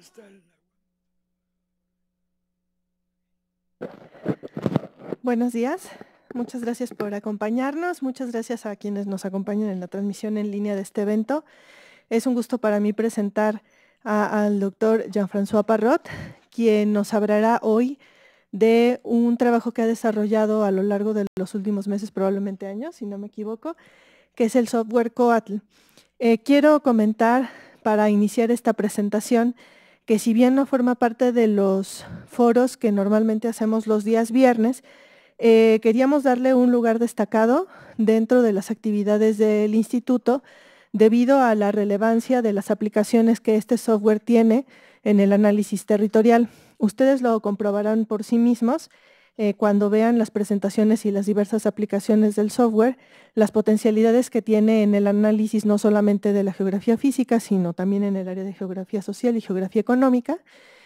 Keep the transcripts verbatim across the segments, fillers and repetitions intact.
está el... Buenos días, muchas gracias por acompañarnos, muchas gracias a quienes nos acompañan en la transmisión en línea de este evento. Es un gusto para mí presentar a, al doctor Jean-François Parrot, quien nos hablará hoy de un trabajo que ha desarrollado a lo largo de los últimos meses, probablemente años, si no me equivoco, que es el software Coatl. Eh, quiero comentar para iniciar esta presentación que si bien no forma parte de los foros que normalmente hacemos los días viernes, eh, queríamos darle un lugar destacado dentro de las actividades del instituto debido a la relevancia de las aplicaciones que este software tiene en el análisis territorial. Ustedes lo comprobarán por sí mismos eh, cuando vean las presentaciones y las diversas aplicaciones del software, las potencialidades que tiene en el análisis no solamente de la geografía física, sino también en el área de geografía social y geografía económica.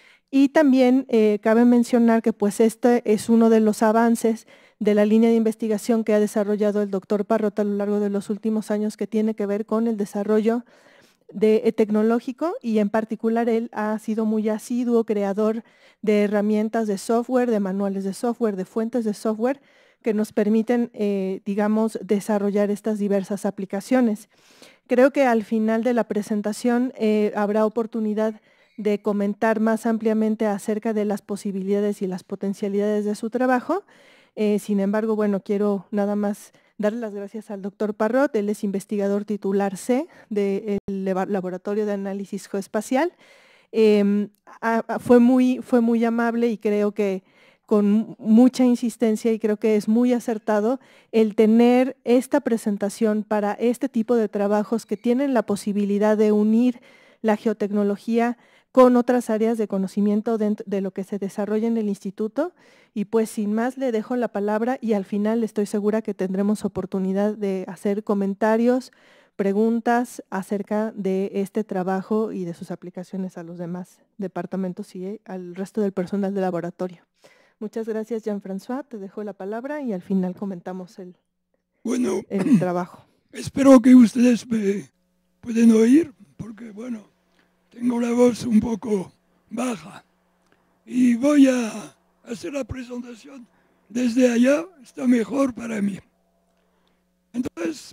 Y también eh, cabe mencionar que pues este es uno de los avances de la línea de investigación que ha desarrollado el doctor Parrot a lo largo de los últimos años, que tiene que ver con el desarrollo de, eh, tecnológico, y en particular él ha sido muy asiduo creador de herramientas de software, de manuales de software, de fuentes de software que nos permiten, eh, digamos, desarrollar estas diversas aplicaciones. Creo que al final de la presentación eh, habrá oportunidad de comentar más ampliamente acerca de las posibilidades y las potencialidades de su trabajo. Eh, sin embargo, bueno, quiero nada más darle las gracias al doctor Parrot. Él es investigador titular C del Laboratorio de Análisis Geoespacial. Eh, a, a, fue, muy, fue muy amable y creo que con mucha insistencia, y creo que es muy acertado el tener esta presentación para este tipo de trabajos que tienen la posibilidad de unir la geotecnología con otras áreas de conocimiento de, de lo que se desarrolla en el instituto. Y pues sin más le dejo la palabra y al final estoy segura que tendremos oportunidad de hacer comentarios, preguntas acerca de este trabajo y de sus aplicaciones a los demás departamentos y al resto del personal del laboratorio. Muchas gracias, Jean-François, te dejo la palabra y al final comentamos el, bueno, el trabajo. Espero que ustedes me pueden oír, porque bueno, tengo la voz un poco baja y voy a hacer la presentación desde allá, está mejor para mí. Entonces,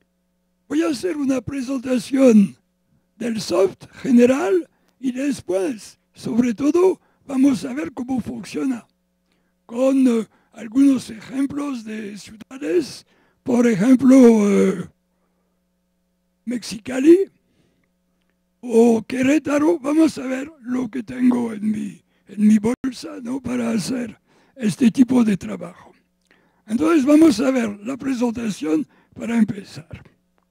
voy a hacer una presentación del soft general y después, sobre todo, vamos a ver cómo funciona con uh, algunos ejemplos de ciudades, por ejemplo, uh, Mexicali o Querétaro. Vamos a ver lo que tengo en mi, en mi bolsa, ¿no?, para hacer este tipo de trabajo. Entonces vamos a ver la presentación para empezar.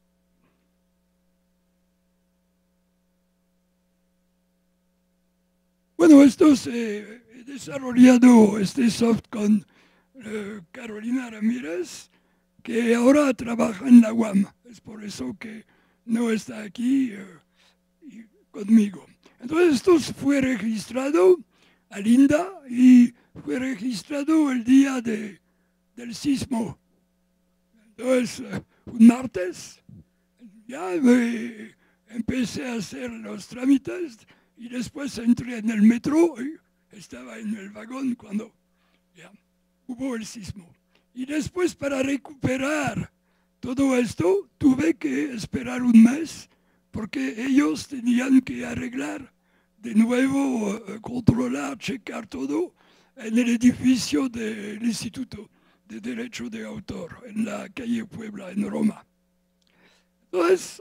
Bueno, esto se he desarrollado este soft con uh, Carolina Ramírez, que ahora trabaja en la U A M. Es por eso que no está aquí uh, y conmigo. Entonces esto fue registrado a Linda y fue registrado el día de, del sismo. Entonces, uh, un martes, ya me empecé a hacer los trámites y después entré en el metro y estaba en el vagón cuando ya hubo el sismo. Y después, para recuperar todo esto, tuve que esperar un mes porque ellos tenían que arreglar de nuevo, uh, controlar, checar todo en el edificio del Instituto de Derecho de Autor, en la calle Puebla, en Roma. Entonces,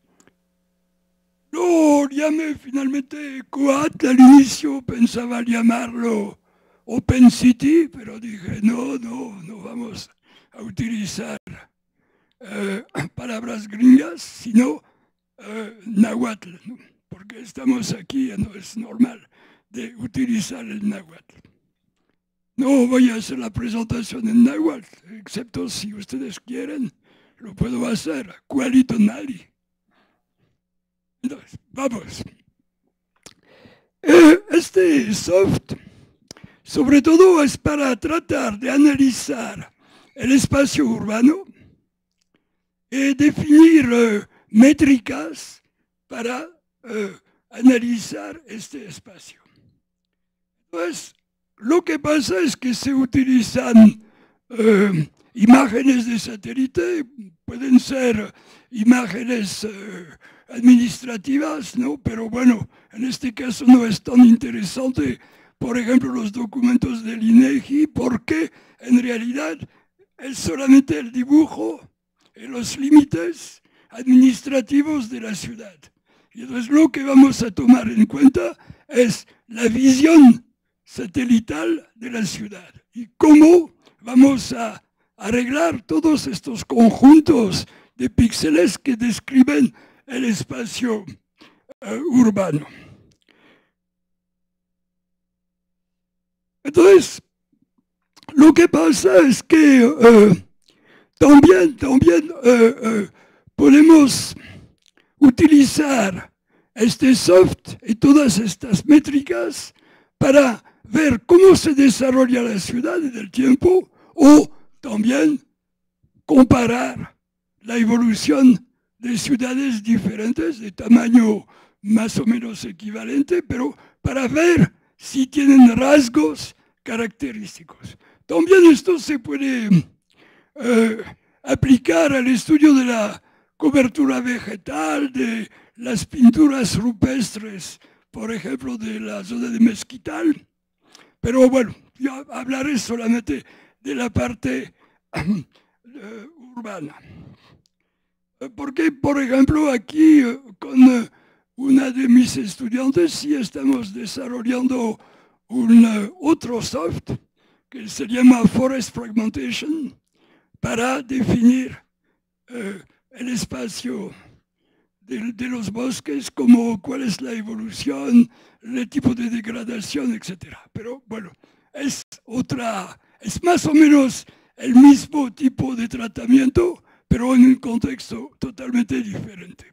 lo llamé finalmente Coatl. Al inicio pensaba llamarlo OpenCity, pero dije, no, no, no vamos a utilizar eh, palabras gringas, sino eh, náhuatl, ¿no?, porque estamos aquí y no es normal de utilizar el náhuatl. No voy a hacer la presentación en náhuatl, excepto si ustedes quieren, lo puedo hacer, cualito nali. Entonces, vamos. Eh, este soft, sobre todo, es para tratar de analizar el espacio urbano y definir uh, métricas para uh, analizar este espacio. Entonces, lo que pasa es que se utilizan eh, imágenes de satélite, pueden ser imágenes eh, administrativas, ¿no? Pero bueno, en este caso no es tan interesante, por ejemplo, los documentos del INEGI, porque en realidad es solamente el dibujo en los límites administrativos de la ciudad. Y entonces lo que vamos a tomar en cuenta es la visión satelital de la ciudad y cómo vamos a arreglar todos estos conjuntos de píxeles que describen el espacio uh, urbano. Entonces, lo que pasa es que uh, también, también uh, uh, podemos utilizar este soft y todas estas métricas para ver cómo se desarrolla la ciudad en el tiempo o también comparar la evolución de ciudades diferentes de tamaño más o menos equivalente, pero para ver si tienen rasgos característicos. También esto se puede eh, aplicar al estudio de la cobertura vegetal, de las pinturas rupestres, por ejemplo, de la zona de Mezquital. Pero bueno, yo hablaré solamente de la parte uh, urbana. Porque, por ejemplo, aquí uh, con uh, una de mis estudiantes sí estamos desarrollando un uh, otro soft que se llama Forest Fragmentation para definir uh, el espacio de, de los bosques, como cuál es la evolución, el tipo de degradación, etcétera. Pero bueno, es otra, es más o menos el mismo tipo de tratamiento, pero en un contexto totalmente diferente.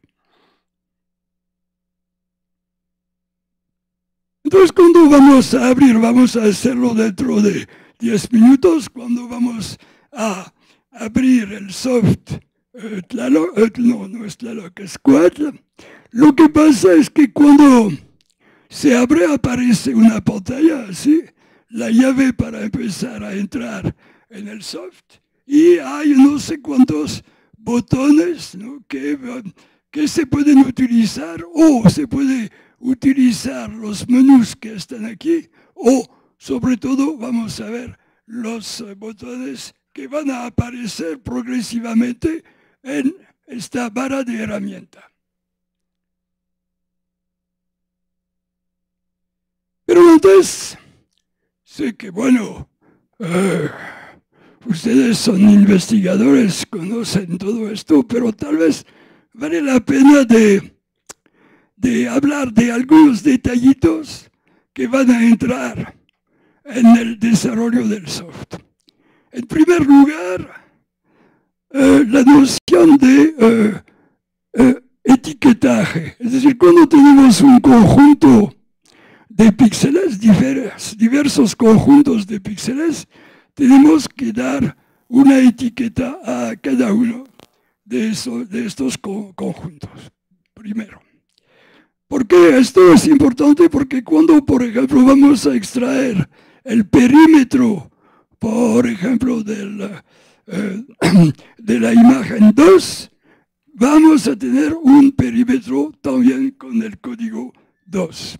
Entonces, cuando vamos a abrir, vamos a hacerlo dentro de diez minutos, cuando vamos a abrir el soft Uh, Tlaloc, uh, no, no es Tlaloc, es Cuatl. Lo que pasa es que cuando se abre aparece una pantalla así, la llave para empezar a entrar en el soft, y hay no sé cuántos botones, ¿no? que, que se pueden utilizar, o se puede utilizar los menús que están aquí, o sobre todo vamos a ver los uh, botones que van a aparecer progresivamente en esta barra de herramienta. Pero antes, sé que, bueno, uh, ustedes son investigadores, conocen todo esto, pero tal vez vale la pena de, de hablar de algunos detallitos que van a entrar en el desarrollo del soft. En primer lugar, Uh, la noción de uh, uh, etiquetaje. Es decir, cuando tenemos un conjunto de píxeles, divers, diversos conjuntos de píxeles, tenemos que dar una etiqueta a cada uno de, eso, de estos co conjuntos. Primero. ¿Por qué esto es importante? Porque cuando, por ejemplo, vamos a extraer el perímetro, por ejemplo, del... Uh, de la imagen dos, vamos a tener un perímetro también con el código dos.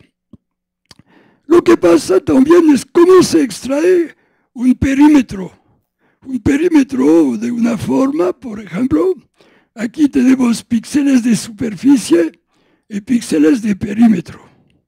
Lo que pasa también es cómo se extrae un perímetro. Un perímetro de una forma, por ejemplo, aquí tenemos píxeles de superficie y píxeles de perímetro.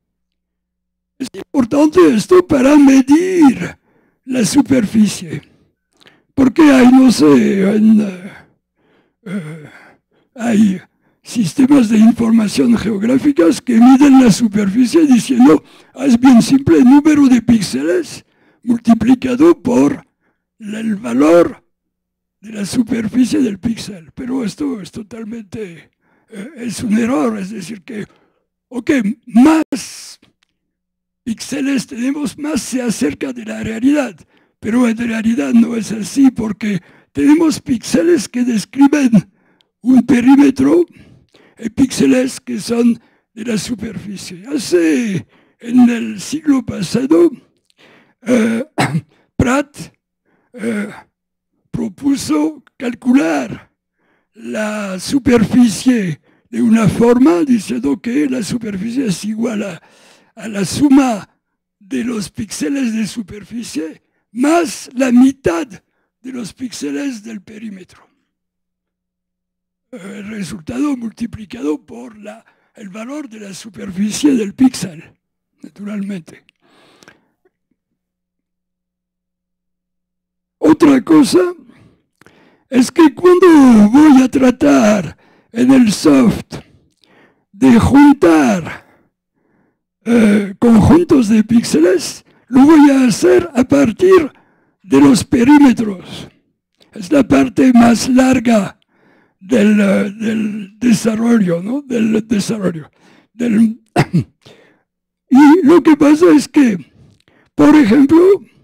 Es importante esto para medir la superficie. Porque hay, no sé, en, uh, uh, hay sistemas de información geográficas que miden la superficie diciendo, ah, es bien simple, el número de píxeles multiplicado por el valor de la superficie del píxel. Pero esto es totalmente, uh, es un error, es decir que, ok, más píxeles tenemos, más se acerca de la realidad. Pero en realidad no es así, porque tenemos píxeles que describen un perímetro y píxeles que son de la superficie. Hace, en el siglo pasado, eh, Pratt eh, propuso calcular la superficie de una forma, diciendo que la superficie es igual a, a la suma de los píxeles de superficie más la mitad de los píxeles del perímetro. El resultado multiplicado por la, el valor de la superficie del píxel, naturalmente. Otra cosa es que cuando voy a tratar en el soft de juntar eh, conjuntos de píxeles, lo voy a hacer a partir de los perímetros. Es la parte más larga del, uh, del desarrollo, ¿no? Del desarrollo. Del y lo que pasa es que, por ejemplo,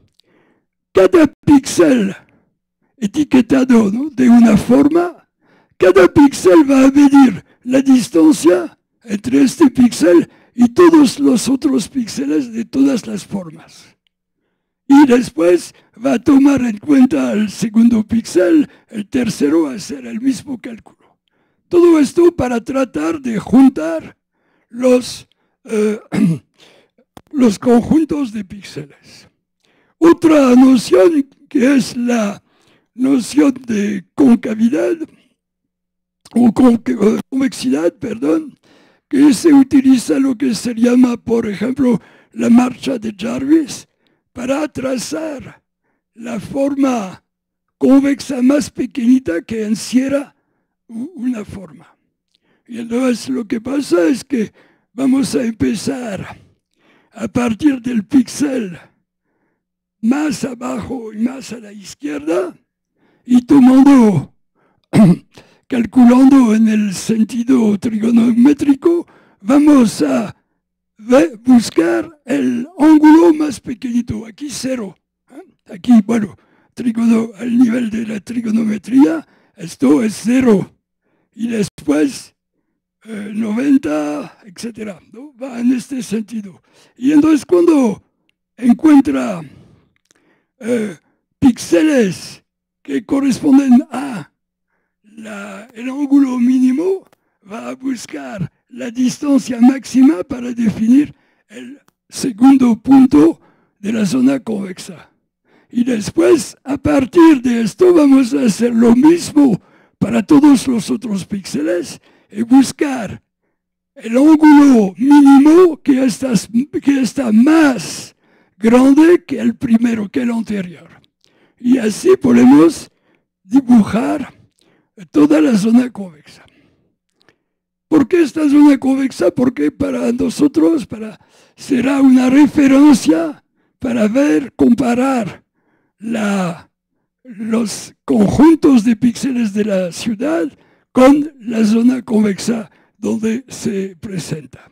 cada píxel etiquetado, ¿no?, de una forma, cada píxel va a medir la distancia entre este píxel y todos los otros píxeles de todas las formas. Y después va a tomar en cuenta el segundo píxel, el tercero a hacer el mismo cálculo. Todo esto para tratar de juntar los, eh, los conjuntos de píxeles. Otra noción que es la noción de concavidad, o convexidad, perdón, que se utiliza lo que se llama, por ejemplo, la marcha de Jarvis, para trazar la forma convexa más pequeñita que encierra una forma. Y entonces lo que pasa es que vamos a empezar a partir del píxel más abajo y más a la izquierda, y tomando, calculando en el sentido trigonométrico, vamos a buscar el ángulo más pequeñito, aquí cero. ¿eh? Aquí, bueno, trigono, al nivel de la trigonometría, esto es cero. Y después eh, noventa, etcétera, ¿no? Va en este sentido. Y entonces cuando encuentra eh, píxeles que corresponden a la, el ángulo mínimo, va a buscar la distancia máxima para definir el segundo punto de la zona convexa. Y después, a partir de esto, vamos a hacer lo mismo para todos los otros píxeles y buscar el ángulo mínimo que está, que está más grande que el primero, que el anterior. Y así podemos dibujar toda la zona convexa. ¿Por qué esta zona convexa? Porque para nosotros para, será una referencia para ver, comparar la, los conjuntos de píxeles de la ciudad con la zona convexa donde se presenta.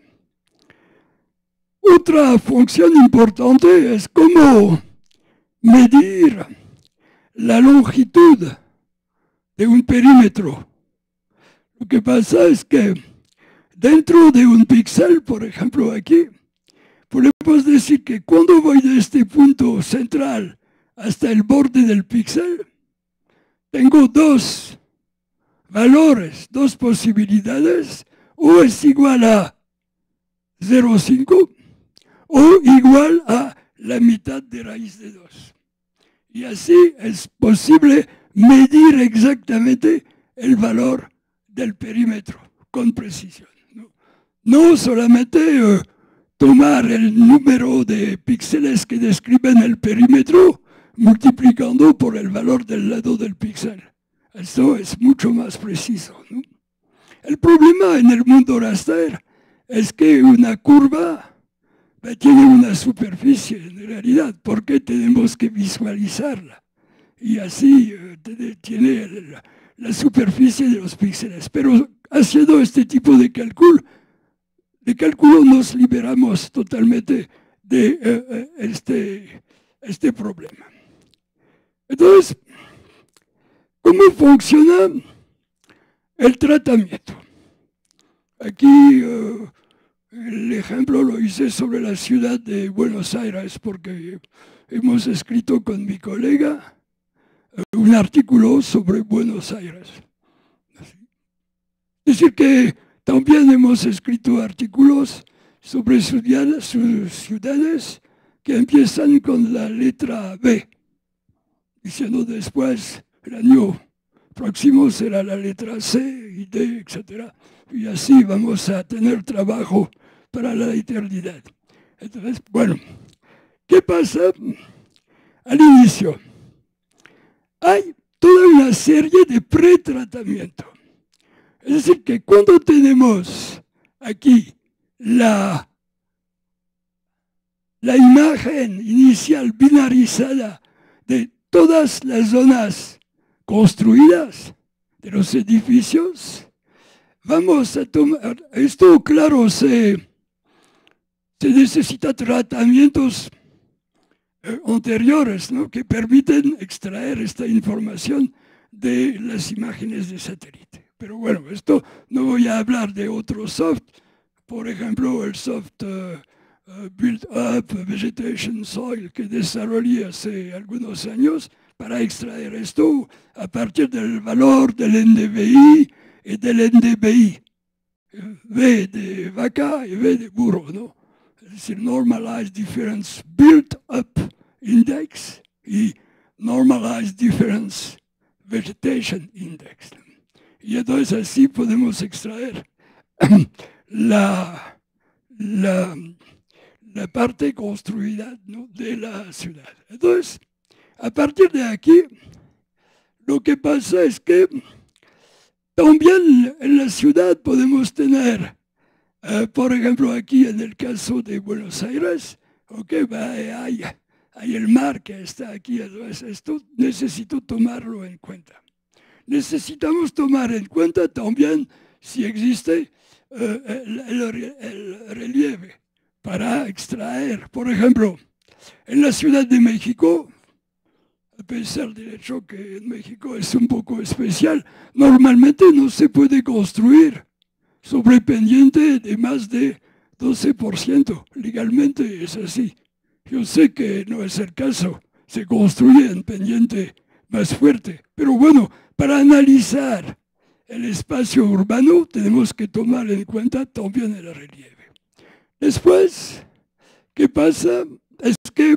Otra función importante es cómo medir la longitud de un perímetro. Lo que pasa es que dentro de un píxel, por ejemplo aquí, podemos decir que cuando voy de este punto central hasta el borde del píxel, tengo dos valores, dos posibilidades, o es igual a cero coma cinco o igual a la mitad de raíz de dos. Y así es posible medir exactamente el valor del perímetro con precisión. No, no solamente eh, tomar el número de píxeles que describen el perímetro multiplicando por el valor del lado del píxel. Esto es mucho más preciso, ¿no? El problema en el mundo raster es que una curva tiene una superficie en realidad, porque tenemos que visualizarla. Y así eh, tiene la, la superficie de los píxeles. Pero haciendo este tipo de cálculo, de cálculo nos liberamos totalmente de eh, este, este problema. Entonces, ¿cómo funciona el tratamiento? Aquí uh, El ejemplo lo hice sobre la ciudad de Buenos Aires porque hemos escrito con mi colega un artículo sobre Buenos Aires. Es decir, que también hemos escrito artículos sobre ciudades, sus ciudades que empiezan con la letra B, diciendo después, el año próximo será la letra C y D, etcétera. Y así vamos a tener trabajo para la eternidad. Entonces, bueno, ¿qué pasa? Al inicio, hay toda una serie de pretratamiento. Es decir, que cuando tenemos aquí la, la imagen inicial binarizada de todas las zonas construidas de los edificios, vamos a tomar, esto claro, se, se necesita tratamientos eh, anteriores, ¿no?, que permiten extraer esta información de las imágenes de satélite. Pero bueno, esto no voy a hablar de otro soft, por ejemplo, el soft uh, uh, Build Up Vegetation Soil que desarrollé hace algunos años para extraer esto a partir del valor del N D V I y del N D V I. V de vaca y V de burro, ¿no? Es decir, Normalized Difference Build Up Index y Normalized Difference Vegetation Index. Y entonces así podemos extraer la, la, la parte construida, ¿no?, de la ciudad. Entonces, a partir de aquí, lo que pasa es que también en la ciudad podemos tener, uh, por ejemplo, aquí en el caso de Buenos Aires, okay, hay, hay el mar que está aquí, entonces esto necesito tomarlo en cuenta. Necesitamos tomar en cuenta también si existe uh, el, el, el relieve para extraer. Por ejemplo, en la Ciudad de México, a pesar del hecho que en México es un poco especial, normalmente no se puede construir sobre pendiente de más de doce por ciento. Legalmente es así. Yo sé que no es el caso, se construye en pendiente más fuerte, pero bueno, para analizar el espacio urbano tenemos que tomar en cuenta también el relieve. Después, ¿qué pasa? Es que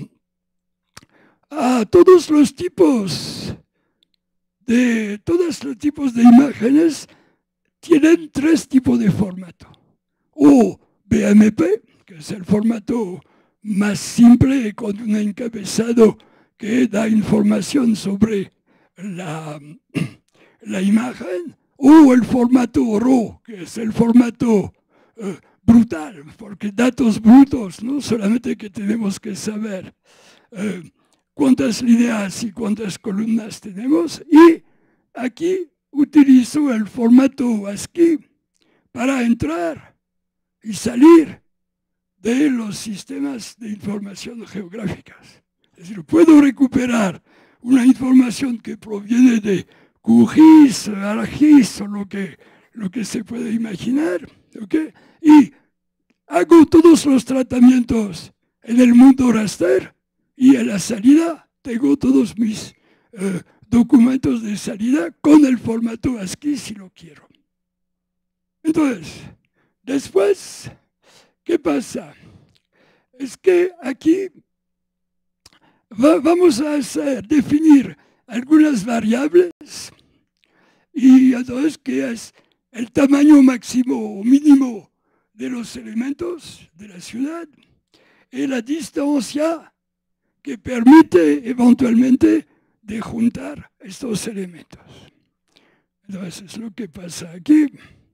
a todos los tipos de todos los tipos de imágenes tienen tres tipos de formato. O B M P, que es el formato más simple con un encabezado que da información sobre La, la imagen, o el formato RAW, que es el formato uh, brutal, porque datos brutos, no solamente que tenemos que saber uh, cuántas líneas y cuántas columnas tenemos, y aquí utilizo el formato ASCII para entrar y salir de los sistemas de información geográficas. Es decir, puedo recuperar una información que proviene de QGIS, ARGIS o lo que, lo que se puede imaginar, ¿okay? Y hago todos los tratamientos en el mundo raster y en la salida tengo todos mis eh, documentos de salida con el formato ASCII si lo quiero. Entonces, después, ¿qué pasa? Es que aquí Va, vamos a hacer, definir algunas variables y entonces qué es el tamaño máximo o mínimo de los elementos de la ciudad y la distancia que permite eventualmente de juntar estos elementos. Entonces es lo que pasa aquí.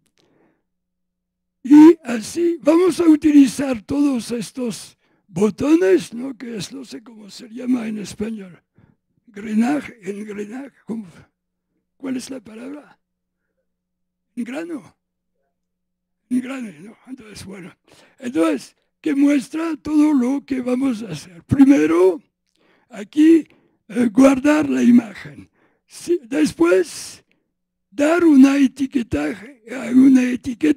Y así vamos a utilizar todos estos botones, ¿no?, que es, no sé cómo se llama en español, grenaje, engranaje, ¿cómo? ¿Cuál es la palabra? Engrano, engrane, ¿no? Entonces, bueno, entonces, que muestra todo lo que vamos a hacer. Primero, aquí, eh, guardar la imagen. Sí, después, dar una etiqueta, una etiqueta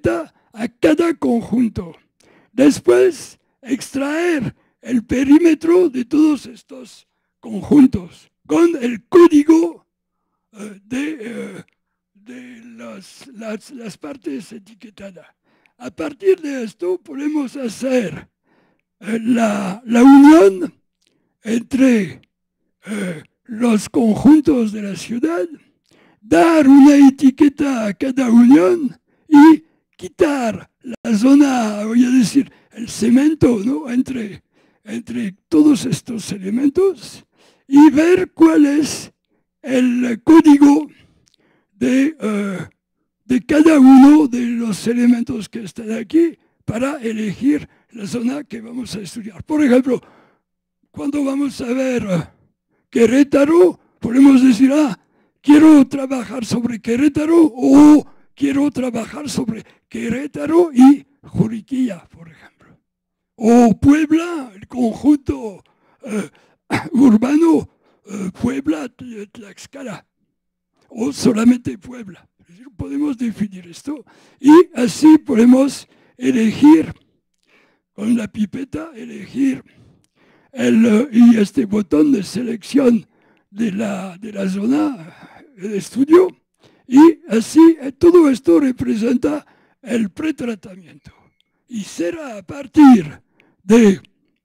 a cada conjunto. Después, extraer el perímetro de todos estos conjuntos con el código eh, de, eh, de las, las, las partes etiquetadas. A partir de esto podemos hacer eh, la, la unión entre eh, los conjuntos de la ciudad, dar una etiqueta a cada unión y quitar la zona, voy a decir, el cemento, ¿no? entre, entre todos estos elementos y ver cuál es el código de, uh, de cada uno de los elementos que están aquí para elegir la zona que vamos a estudiar. Por ejemplo, cuando vamos a ver uh, Querétaro, podemos decir, ah, quiero trabajar sobre Querétaro o quiero trabajar sobre Querétaro y Juriquilla, por ejemplo. O Puebla, el conjunto uh, urbano, uh, Puebla, Tlaxcala, o solamente Puebla. Es decir, podemos definir esto y así podemos elegir, con la pipeta, elegir el, uh, y este botón de selección de la, de la zona de estudio, y así todo esto representa el pretratamiento. Y será a partir de,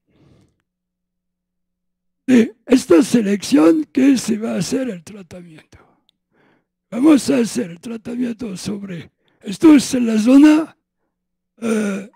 de esta selección que se va a hacer el tratamiento. Vamos a hacer el tratamiento sobre, esto es la zona uh,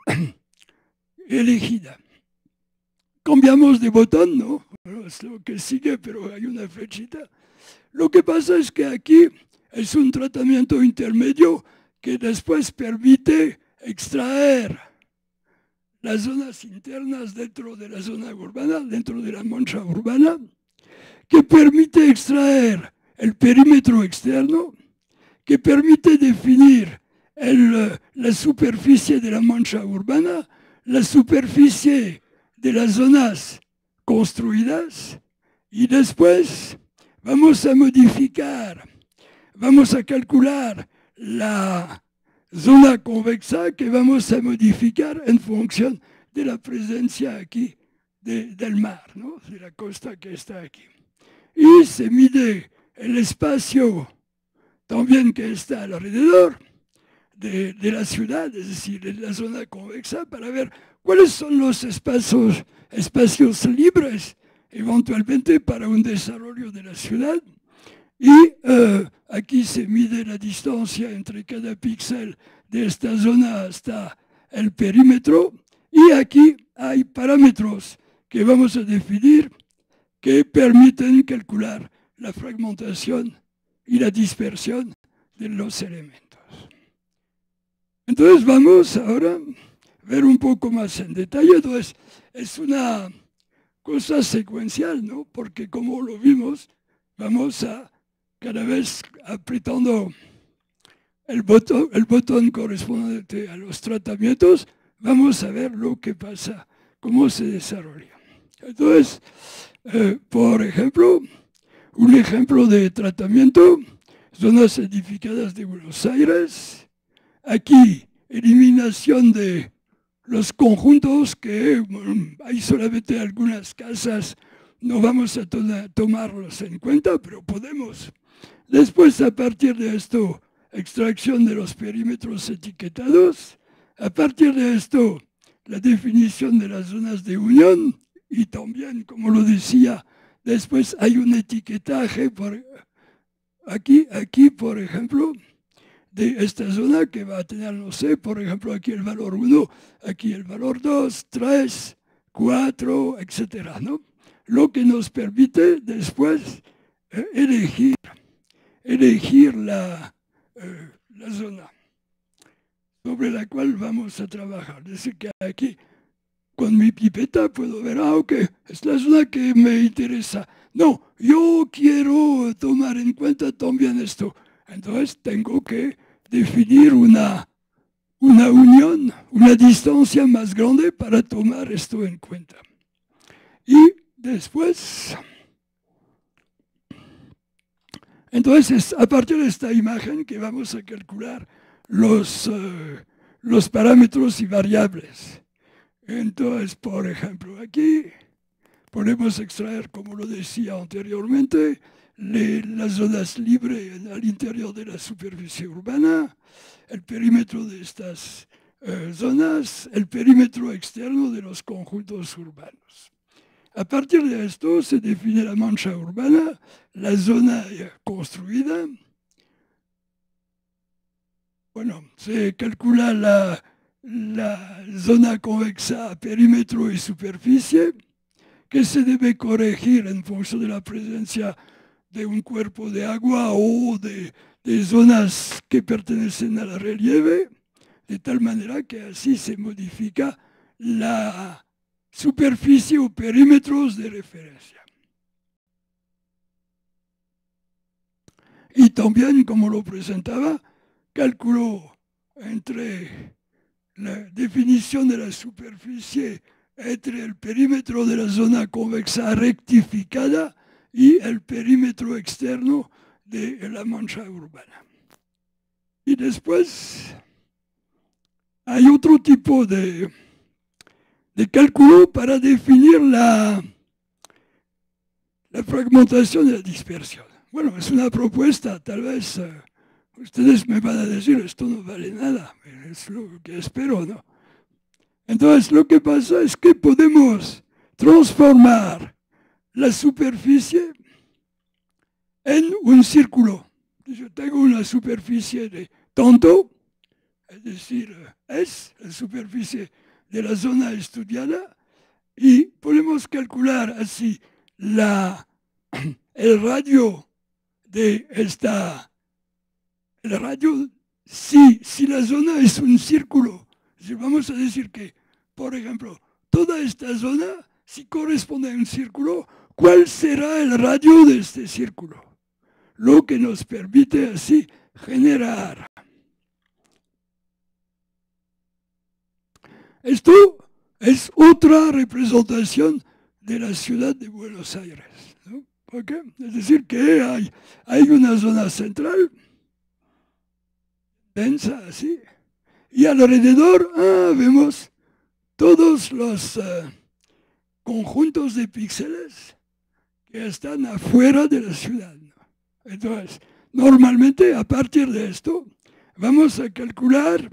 elegida. Cambiamos de botón, ¿no? Bueno, es lo que sigue, pero hay una flechita. Lo que pasa es que aquí es un tratamiento intermedio que después permite extraer las zonas internas dentro de la zona urbana, dentro de la mancha urbana, que permite extraer el perímetro externo, que permite definir el, la superficie de la mancha urbana, la superficie de las zonas construidas, y después vamos a modificar, vamos a calcular la zona convexa que vamos a modificar en función de la presencia aquí de, del mar, ¿no? De la costa que está aquí. Y se mide el espacio también que está alrededor de, de la ciudad, es decir, de la zona convexa, para ver cuáles son los espacios, espacios libres eventualmente para un desarrollo de la ciudad. Y uh, aquí se mide la distancia entre cada píxel de esta zona hasta el perímetro. Y aquí hay parámetros que vamos a definir que permiten calcular la fragmentación y la dispersión de los elementos. Entonces vamos ahora a ver un poco más en detalle. Entonces es una cosa secuencial, ¿no? Porque como lo vimos, vamos a cada vez apretando el botón, el botón correspondiente a los tratamientos, vamos a ver lo que pasa, cómo se desarrolla. Entonces, eh, por ejemplo, un ejemplo de tratamiento, zonas edificadas de Buenos Aires. Aquí, eliminación de los conjuntos que bueno, hay solamente algunas casas, no vamos a to tomarlos en cuenta, pero podemos. Después, a partir de esto, extracción de los perímetros etiquetados. A partir de esto, la definición de las zonas de unión. Y también, como lo decía, después hay un etiquetaje por aquí, aquí, por ejemplo, de esta zona que va a tener, no sé, por ejemplo, aquí el valor uno, aquí el valor dos, tres, cuatro, etcétera, ¿no? Lo que nos permite después eh, elegir, elegir la, eh, la zona sobre la cual vamos a trabajar. Es decir, que aquí, con mi pipeta puedo ver, ah, ok, es la zona que me interesa. No, yo quiero tomar en cuenta también esto. Entonces tengo que definir una, una unión, una distancia más grande para tomar esto en cuenta. Y después, entonces a partir de esta imagen que vamos a calcular los, uh, los parámetros y variables. Entonces, por ejemplo, aquí podemos extraer, como lo decía anteriormente, le, las zonas libres al interior de la superficie urbana, el perímetro de estas eh, zonas, el perímetro externo de los conjuntos urbanos. A partir de esto se define la mancha urbana, la zona construida. Bueno, se calcula la, la zona convexa a perímetro y superficie, que se debe corregir en función de la presencia de un cuerpo de agua o de, de zonas que pertenecen al relieve, de tal manera que así se modifica la superficie o perímetros de referencia. Y también, como lo presentaba, calculó entre la definición de la superficie entre el perímetro de la zona convexa rectificada y el perímetro externo de la mancha urbana. Y después hay otro tipo de, de cálculo para definir la, la fragmentación y la dispersión. Bueno, es una propuesta, tal vez uh, ustedes me van a decir, esto no vale nada, es lo que espero, ¿no? Entonces, lo que pasa es que podemos transformar la superficie en un círculo. Yo tengo una superficie de tanto, es decir, es la superficie de la zona estudiada, y podemos calcular así la, el radio de esta, el radio, si, si la zona es un círculo. Vamos a decir que, por ejemplo, toda esta zona, si corresponde a un círculo, ¿cuál será el radio de este círculo? Lo que nos permite así generar. Esto es otra representación de la ciudad de Buenos Aires, ¿no? ¿Okay? Es decir, que hay, hay una zona central, densa así, y alrededor ah, vemos todos los uh, conjuntos de píxeles que están afuera de la ciudad, ¿no? Entonces, normalmente a partir de esto vamos a calcular,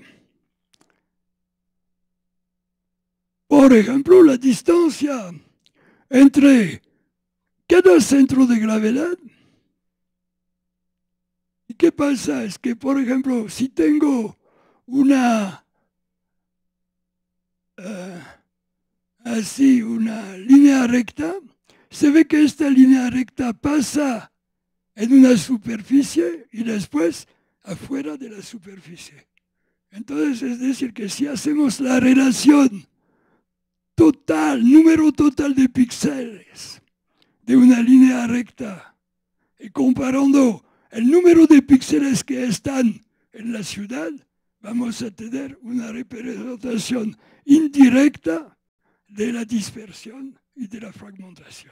por ejemplo, la distancia entre cada centro de gravedad. ¿Y qué pasa? Es que, por ejemplo, si tengo una uh, así una línea recta, se ve que esta línea recta pasa en una superficie y después afuera de la superficie. Entonces, es decir, que si hacemos la relación total, número total de píxeles de una línea recta y comparando el número de píxeles que están en la ciudad, vamos a tener una representación indirecta de la dispersión y de la fragmentación.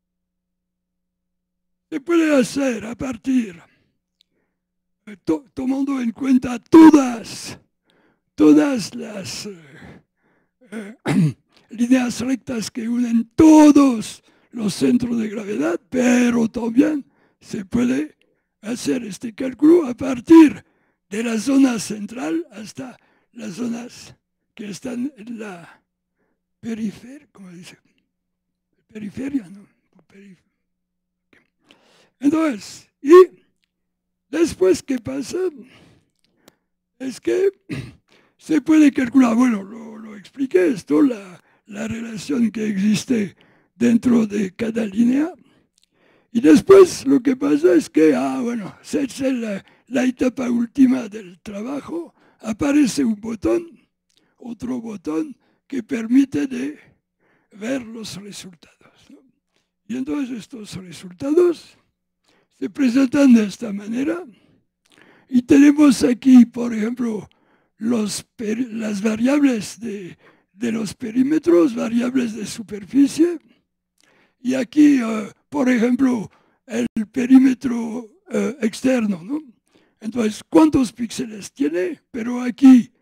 Se puede hacer a partir, eh, to, tomando en cuenta todas, todas las eh, eh, líneas rectas que unen todos los centros de gravedad, pero también se puede hacer este cálculo a partir de la zona central hasta las zonas que están en la periferia, ¿cómo dice? Periferia, ¿no? Periferia. Entonces, y después, ¿qué pasa? Es que se puede calcular, bueno, lo, lo expliqué esto, la, la relación que existe dentro de cada línea. Y después lo que pasa es que, ah, bueno, es la, la etapa última del trabajo, aparece un botón, otro botón, que permite de ver los resultados, ¿no? Y entonces estos resultados se presentan de esta manera. Y tenemos aquí, por ejemplo, los, las variables de, de los perímetros, variables de superficie. Y aquí, uh, por ejemplo, el perímetro uh, externo, ¿no? Entonces, ¿cuántos píxeles tiene? Pero aquí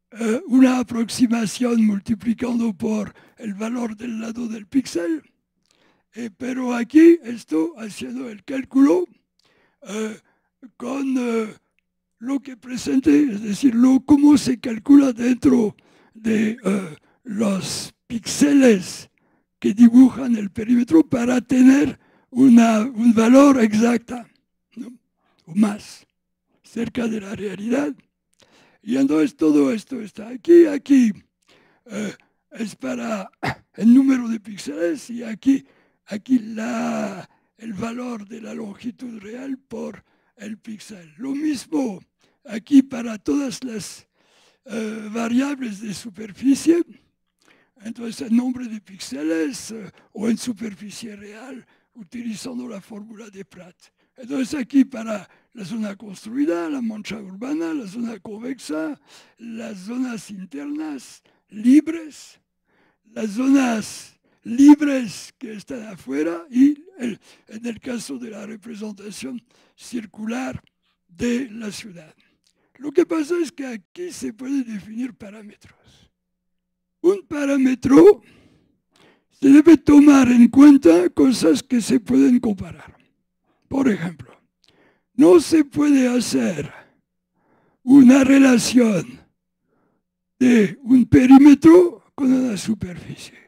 eh, una aproximación multiplicando por el valor del lado del píxel, eh, pero aquí estoy haciendo el cálculo eh, con eh, lo que presente, es decir, lo, cómo se calcula dentro de eh, los píxeles que dibujan el perímetro para tener una, un valor exacto, ¿no? O más, cerca de la realidad. Y entonces todo esto está aquí, aquí eh, es para el número de píxeles y aquí, aquí la, el valor de la longitud real por el píxel. Lo mismo aquí para todas las eh, variables de superficie. Entonces el nombre de píxeles eh, o en superficie real utilizando la fórmula de Pratt. Entonces aquí para la zona construida, la mancha urbana, la zona convexa, las zonas internas libres, las zonas libres que están afuera y el, en el caso de la representación circular de la ciudad. Lo que pasa es que aquí se puede definir parámetros. Un parámetro se debe tomar en cuenta cosas que se pueden comparar. Por ejemplo, no se puede hacer una relación de un perímetro con una superficie.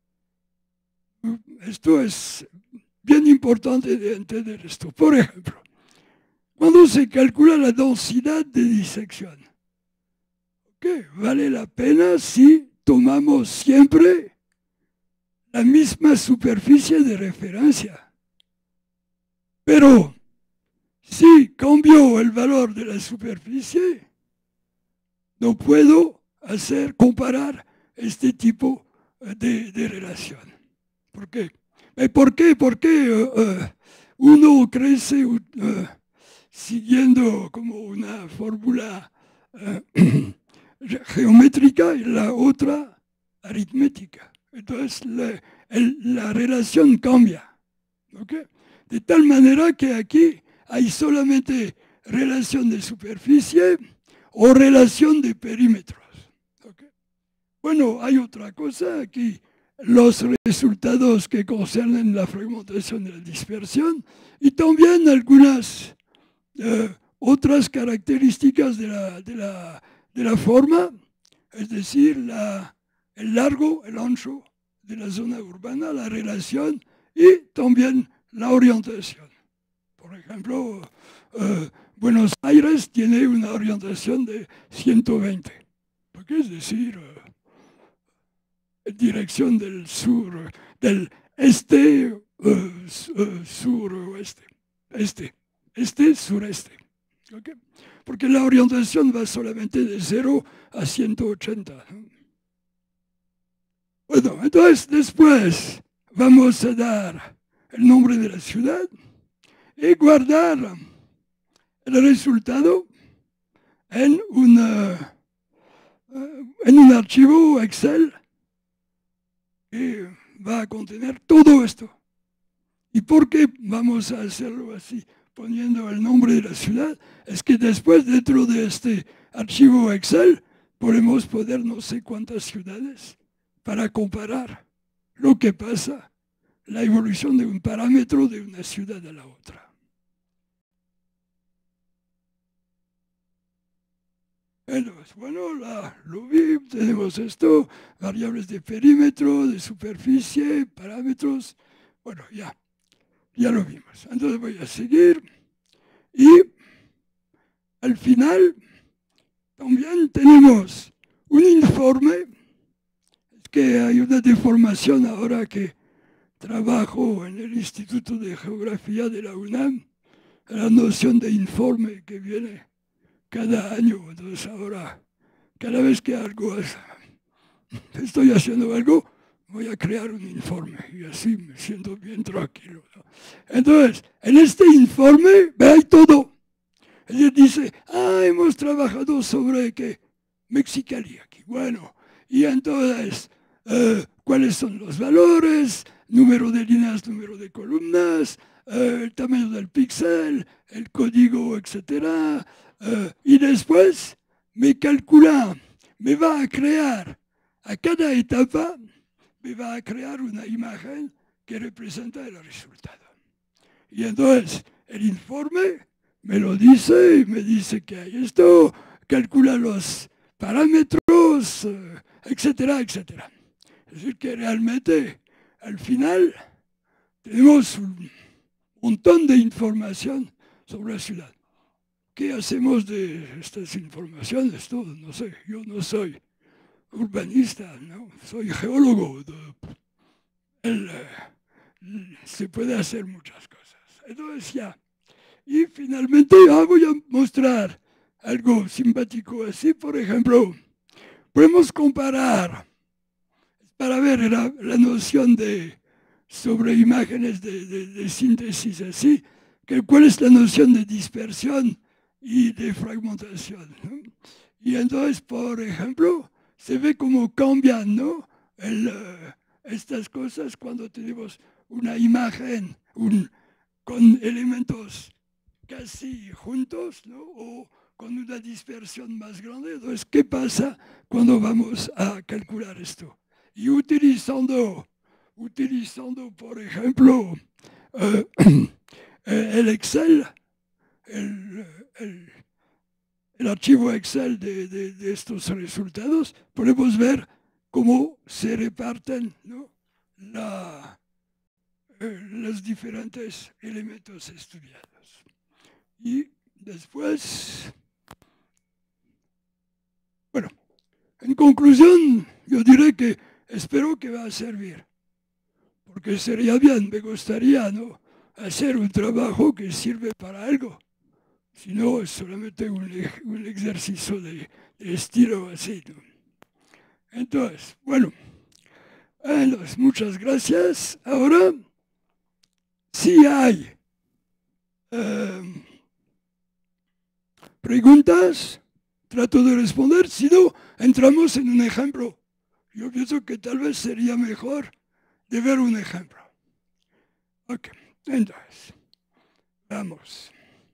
Esto es bien importante de entender esto. Por ejemplo, cuando se calcula la densidad de disección, ¿okay? Vale la pena si tomamos siempre la misma superficie de referencia. Pero si cambio el valor de la superficie, no puedo hacer comparar este tipo de, de relación. ¿Por qué? ¿Por qué? Porque uh, uh, uno crece uh, siguiendo como una fórmula uh, geométrica y la otra aritmética. Entonces la, el, la relación cambia. ¿Okay? De tal manera que aquí hay solamente relación de superficie o relación de perímetros. ¿Okay? Bueno, hay otra cosa aquí, los resultados que concernen la fragmentación de la dispersión y también algunas eh, otras características de la, de la, de la forma, es decir, la, el largo, el ancho de la zona urbana, la relación y también la orientación. Por ejemplo, eh, Buenos Aires tiene una orientación de ciento veinte, porque es decir, eh, en dirección del sur, del este, uh, uh, sur-oeste, este, este, sureste. ¿Okay? Porque la orientación va solamente de cero a ciento ochenta. Bueno, entonces después vamos a dar el nombre de la ciudad y guardar el resultado en, una, en un archivo Excel que va a contener todo esto. ¿Y por qué vamos a hacerlo así, poniendo el nombre de la ciudad? Es que después dentro de este archivo Excel podemos poner no sé cuántas ciudades para comparar lo que pasa, la evolución de un parámetro de una ciudad a la otra. Entonces, bueno, la, lo vi, tenemos esto, variables de perímetro, de superficie, parámetros, bueno, ya, ya lo vimos. Entonces voy a seguir y al final también tenemos un informe, es que hay una deformación ahora que trabajo en el Instituto de Geografía de la UNAM, la noción de informe que viene cada año. Entonces ahora, cada vez que algo es, estoy haciendo algo, voy a crear un informe y así me siento bien tranquilo, ¿no? Entonces, en este informe hay todo. Él dice, ah, hemos trabajado sobre que Mexicali aquí. Bueno, y entonces, eh, ¿cuáles son los valores? Número de líneas, número de columnas, eh, el tamaño del píxel, el código, etcétera. Uh, y después me calcula me va a crear, a cada etapa, me va a crear una imagen que representa el resultado. Y entonces el informe me lo dice y me dice que hay esto, calcula los parámetros, etcétera, etcétera. Es decir, que realmente al final tenemos un montón de información sobre la ciudad. ¿Qué hacemos de estas informaciones? Todo, no sé, yo no soy urbanista, ¿no? Soy geólogo. El, se puede hacer muchas cosas. Entonces ya. Y finalmente ya voy a mostrar algo simpático así. Por ejemplo, podemos comparar, para ver la, la noción de sobre imágenes de, de, de síntesis así, que cuál es la noción de dispersión y de fragmentación, ¿no? Y entonces, por ejemplo, se ve cómo cambian, ¿no? El, uh, estas cosas cuando tenemos una imagen un, con elementos casi juntos, ¿no? O con una dispersión más grande. Entonces, ¿qué pasa cuando vamos a calcular esto? Y utilizando, utilizando por ejemplo, uh, el Excel, el, el, el archivo Excel de, de, de estos resultados, podemos ver cómo se reparten, ¿no? La, eh, los diferentes elementos estudiados. Y después, bueno, en conclusión, yo diré que espero que va a servir, porque sería bien, me gustaría, ¿no?, hacer un trabajo que sirve para algo. Si no, es solamente un, un ejercicio de, de estilo así, ¿no? Entonces, bueno, entonces, muchas gracias. Ahora, si hay eh, preguntas, trato de responder. Si no, entramos en un ejemplo. Yo pienso que tal vez sería mejor de ver un ejemplo. Ok, entonces, vamos.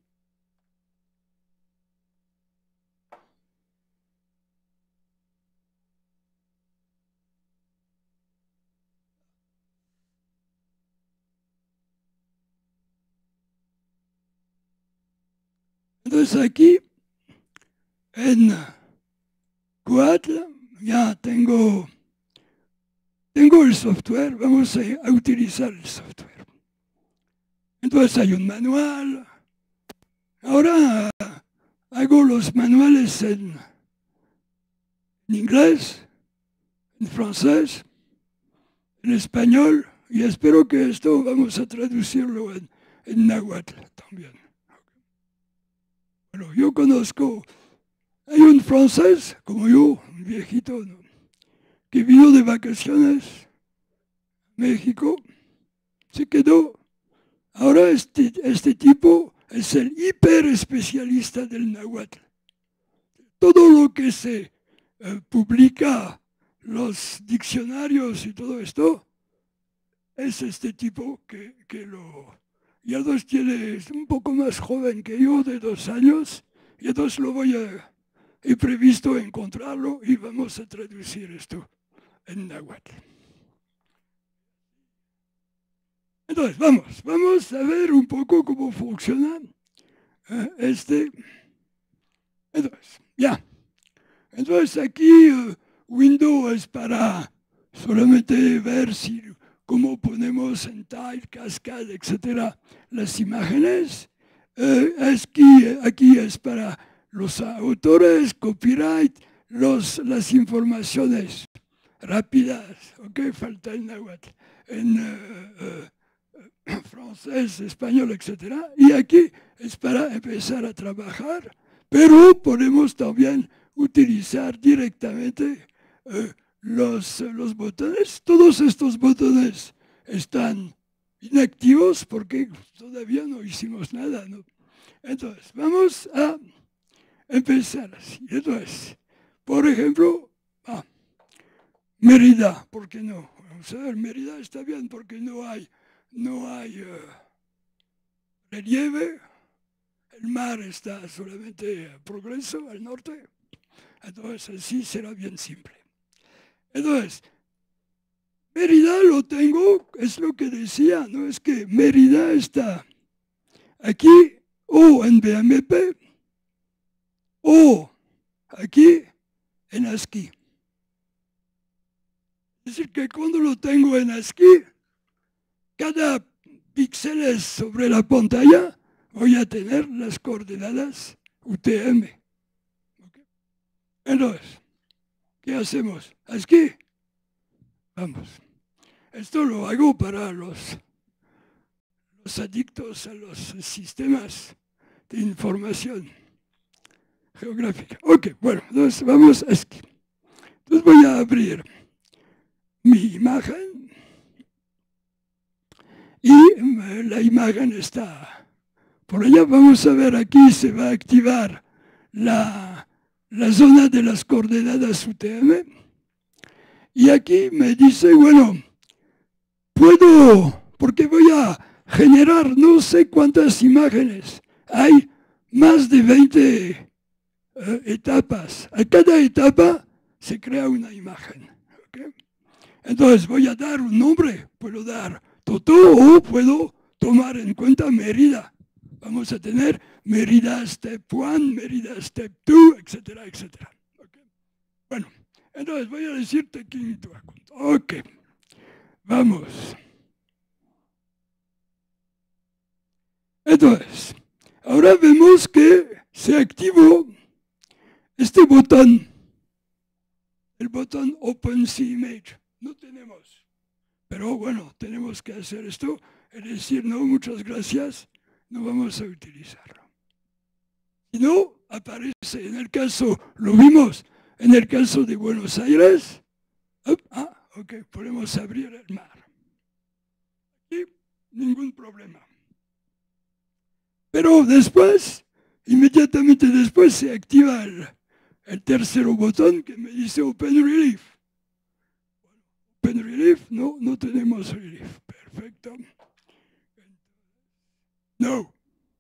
Entonces aquí, en Coatl, ya tengo, tengo el software, vamos a, a utilizar el software. Entonces hay un manual. Ahora hago los manuales en, en inglés, en francés, en español, y espero que esto vamos a traducirlo en, en náhuatl también. Bueno, yo conozco, hay un francés como yo, un viejito, ¿no?, que vino de vacaciones a México, se quedó. Ahora este, este tipo es el hiper especialista del náhuatl. Todo lo que se eh, publica, los diccionarios y todo esto, es este tipo que, que lo... Y entonces tiene, es un poco más joven que yo, de dos años, y entonces lo voy a... He previsto encontrarlo y vamos a traducir esto en náhuatl. Entonces, vamos, vamos a ver un poco cómo funciona eh, este... Entonces, ya. Entonces aquí uh, window es para solamente ver si, cómo ponemos en tile, cascade, etcétera, las imágenes. Eh, aquí, aquí es para los autores, copyright, los, las informaciones rápidas, ok, falta el náhuatl, en uh, uh, francés, español, etcétera. Y aquí es para empezar a trabajar, pero podemos también utilizar directamente eh, los, los botones. Todos estos botones están inactivos porque todavía no hicimos nada, ¿no? Entonces, vamos a empezar así. Entonces, por ejemplo, ah, Mérida, ¿por qué no? Vamos a ver, Mérida está bien porque no hay, no hay uh, relieve. El mar está solamente a progreso al norte. Entonces, así será bien simple. Entonces, Mérida lo tengo, es lo que decía, ¿no? Es que Mérida está aquí o en B M P o aquí en ASCII. Es decir, que cuando lo tengo en ASCII, cada píxel sobre la pantalla voy a tener las coordenadas U T M. ¿Okay? Entonces, ¿qué hacemos? ASCII. Vamos. Esto lo hago para los, los adictos a los sistemas de información geográfica. Ok, bueno, entonces vamos a ASCII. Entonces voy a abrir mi imagen y la imagen está por allá. Vamos a ver, aquí se va a activar la, la zona de las coordenadas U T M y aquí me dice, bueno, puedo, porque voy a generar no sé cuántas imágenes, hay más de veinte uh, etapas, a cada etapa se crea una imagen. ¿Okay? Entonces voy a dar un nombre, puedo dar Totó o puedo tomar en cuenta Mérida. Vamos a tener Mérida Step uno, Mérida Step dos, etcétera, etcétera. Okay. Bueno, entonces voy a decirte quién tú acuerdas. Ok, vamos. Entonces, ahora vemos que se activó este botón, el botón OpenSeaImage. No tenemos, pero bueno, tenemos que hacer esto, es decir, no, muchas gracias, no vamos a utilizarlo. Si no, aparece, en el caso, lo vimos, en el caso de Buenos Aires, oh, ah, ok, podemos abrir el mar. Aquí, ningún problema. Pero después, inmediatamente después, se activa el, el tercer botón que me dice Open Relief. Open Relief, no, no tenemos Relief. Perfecto. No.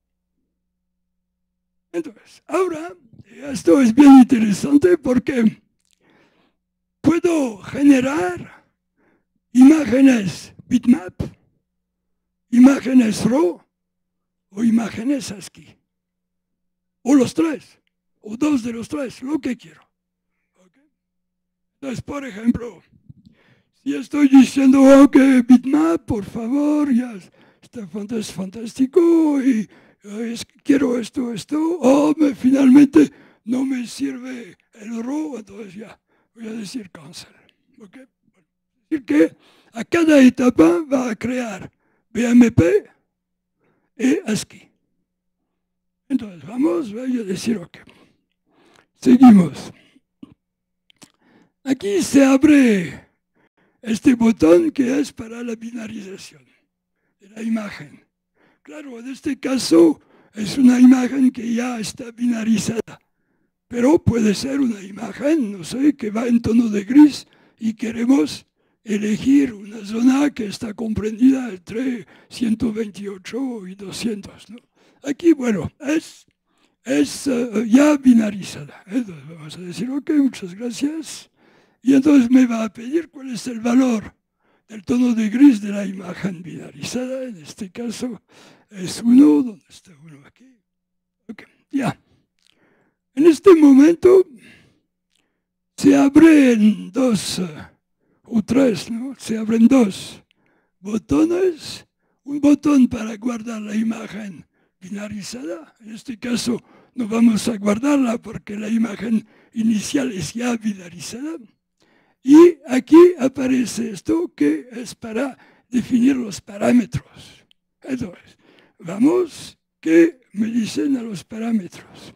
Entonces, ahora, esto es bien interesante porque puedo generar imágenes bitmap, imágenes RAW o imágenes ASCII. O los tres, o dos de los tres, lo que quiero. ¿Okay? Entonces, por ejemplo, si estoy diciendo, ok, bitmap, por favor, ya está fantástico y es, quiero esto, esto, o oh, me, finalmente no me sirve el RAW, entonces ya voy a decir cancel. ¿Okay? Bueno, es decir que a cada etapa va a crear B M P y ASCII. Entonces vamos, voy a decir ok. Seguimos. Aquí se abre este botón que es para la binarización de la imagen. Claro, en este caso es una imagen que ya está binarizada, pero puede ser una imagen, no sé, que va en tono de gris y queremos elegir una zona que está comprendida entre ciento veintiocho y doscientos, ¿no? Aquí, bueno, es, es uh, ya binarizada. Entonces vamos a decir, ok, muchas gracias. Y entonces me va a pedir cuál es el valor del tono de gris de la imagen binarizada. En este caso es uno. ¿Dónde está uno? Aquí. Ok, ya. En este momento se abren dos, uh, o tres, ¿no? Se abren dos botones. Un botón para guardar la imagen binarizada. En este caso no vamos a guardarla porque la imagen inicial es ya binarizada. Y aquí aparece esto que es para definir los parámetros. Entonces, vamos, ¿qué me dicen a los parámetros?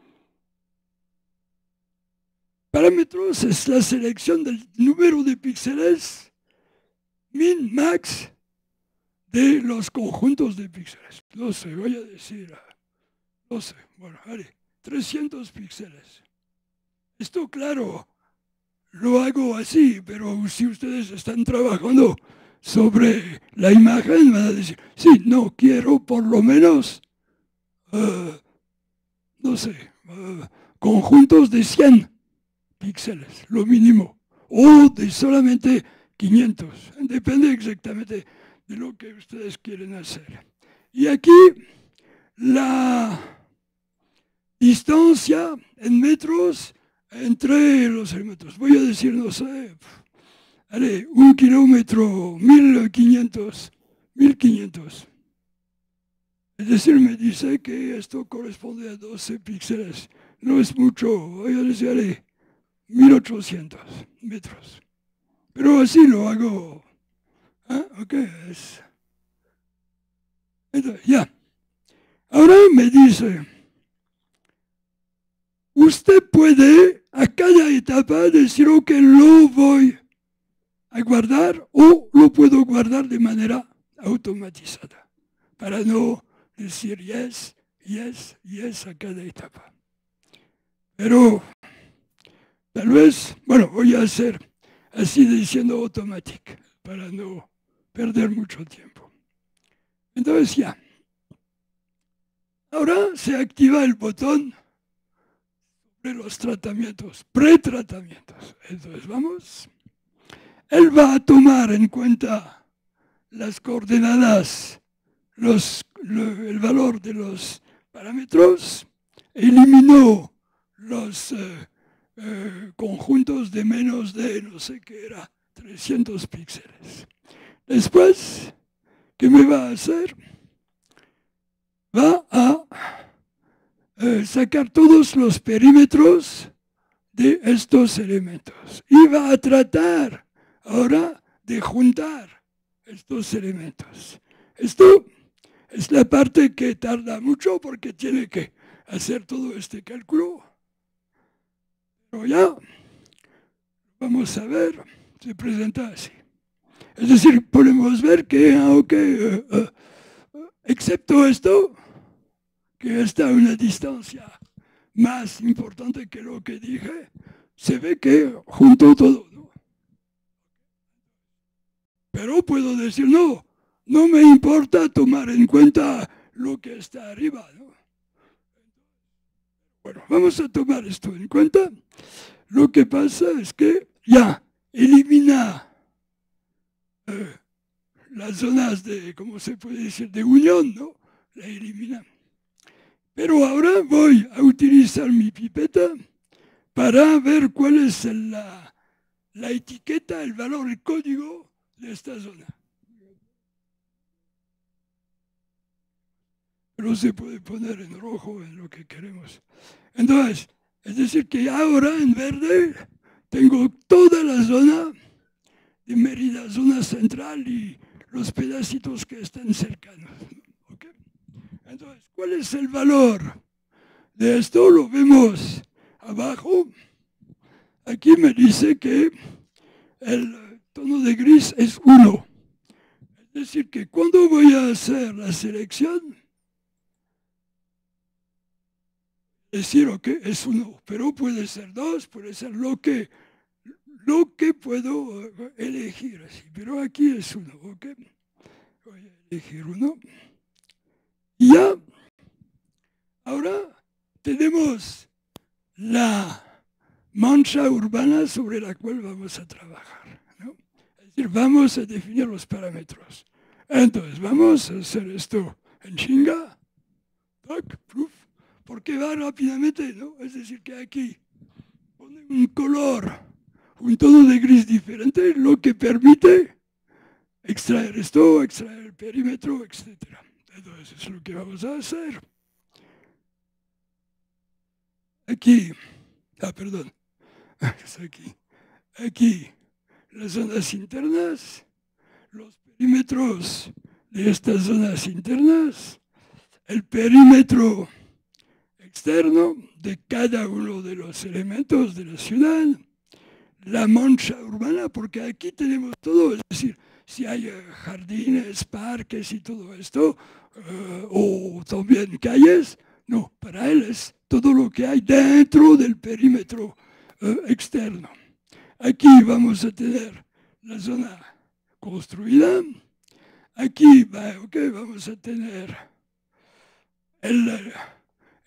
Parámetros es la selección del número de píxeles min, max de los conjuntos de píxeles. No sé, voy a decir, no sé, bueno, vale, trescientos píxeles. Esto, claro, lo hago así, pero si ustedes están trabajando sobre la imagen, van a decir, sí, no, quiero por lo menos, uh, no sé, uh, conjuntos de cien píxeles, lo mínimo, o de solamente quinientos. Depende exactamente de lo que ustedes quieren hacer. Y aquí la distancia en metros entre los elementos. Voy a decir, no sé, allez, un kilómetro, mil quinientos, mil quinientos. Es decir, me dice que esto corresponde a doce píxeles. No es mucho, voy a decir, allez, mil ochocientos metros. Pero así lo hago. ¿Ah? Ok, es... Entonces, ya. Ahora me dice, usted puede a cada etapa decir, ok, lo voy a guardar o lo puedo guardar de manera automatizada para no decir yes, yes, yes a cada etapa. Pero tal vez, bueno, voy a hacer así diciendo automatic para no perder mucho tiempo. Entonces ya. Ahora se activa el botón de los tratamientos, pretratamientos. Entonces vamos. Él va a tomar en cuenta las coordenadas, los, lo, el valor de los parámetros, eliminó los eh, eh, conjuntos de menos de, no sé qué era, trescientos píxeles. Después, ¿qué me va a hacer? Va a eh, sacar todos los perímetros de estos elementos y va a tratar ahora de juntar estos elementos. Esto es la parte que tarda mucho porque tiene que hacer todo este cálculo. Pero ya, vamos a ver, se presenta así. Es decir, podemos ver que, aunque, uh, uh, excepto esto, que está a una distancia más importante que lo que dije, se ve que juntó todo, ¿no? Pero puedo decir, no, no me importa tomar en cuenta lo que está arriba, ¿no? Bueno, vamos a tomar esto en cuenta. Lo que pasa es que ya elimina eh, las zonas de, ¿cómo se puede decir?, de unión, ¿no? La elimina. Pero ahora voy a utilizar mi pipeta para ver cuál es la, la etiqueta, el valor, el código de esta zona. Pero se puede poner en rojo en lo que queremos. Entonces, es decir que ahora en verde tengo toda la zona de Mérida, zona central y los pedacitos que están cercanos. ¿Okay? Entonces, ¿cuál es el valor de esto? Lo vemos abajo. Aquí me dice que el tono de gris es uno. Es decir que cuando voy a hacer la selección, decir, ok, es uno, pero puede ser dos, puede ser lo que, lo que puedo elegir así, pero aquí es uno, ok. Voy a elegir uno. Y ya, ahora tenemos la mancha urbana sobre la cual vamos a trabajar, ¿no? Es decir, vamos a definir los parámetros. Entonces, vamos a hacer esto en chinga. Tac, proof. Porque va rápidamente, ¿no? Es decir, que aquí pone un color, un tono de gris diferente, lo que permite extraer esto, extraer el perímetro, etcétera. Entonces, es lo que vamos a hacer. Aquí, ah, perdón, es aquí. Aquí, las zonas internas, los perímetros de estas zonas internas, el perímetro externo de cada uno de los elementos de la ciudad, la mancha urbana, porque aquí tenemos todo, es decir, si hay jardines, parques y todo esto, uh, o también calles, no, para él es todo lo que hay dentro del perímetro uh, externo. Aquí vamos a tener la zona construida, aquí va, okay, vamos a tener el...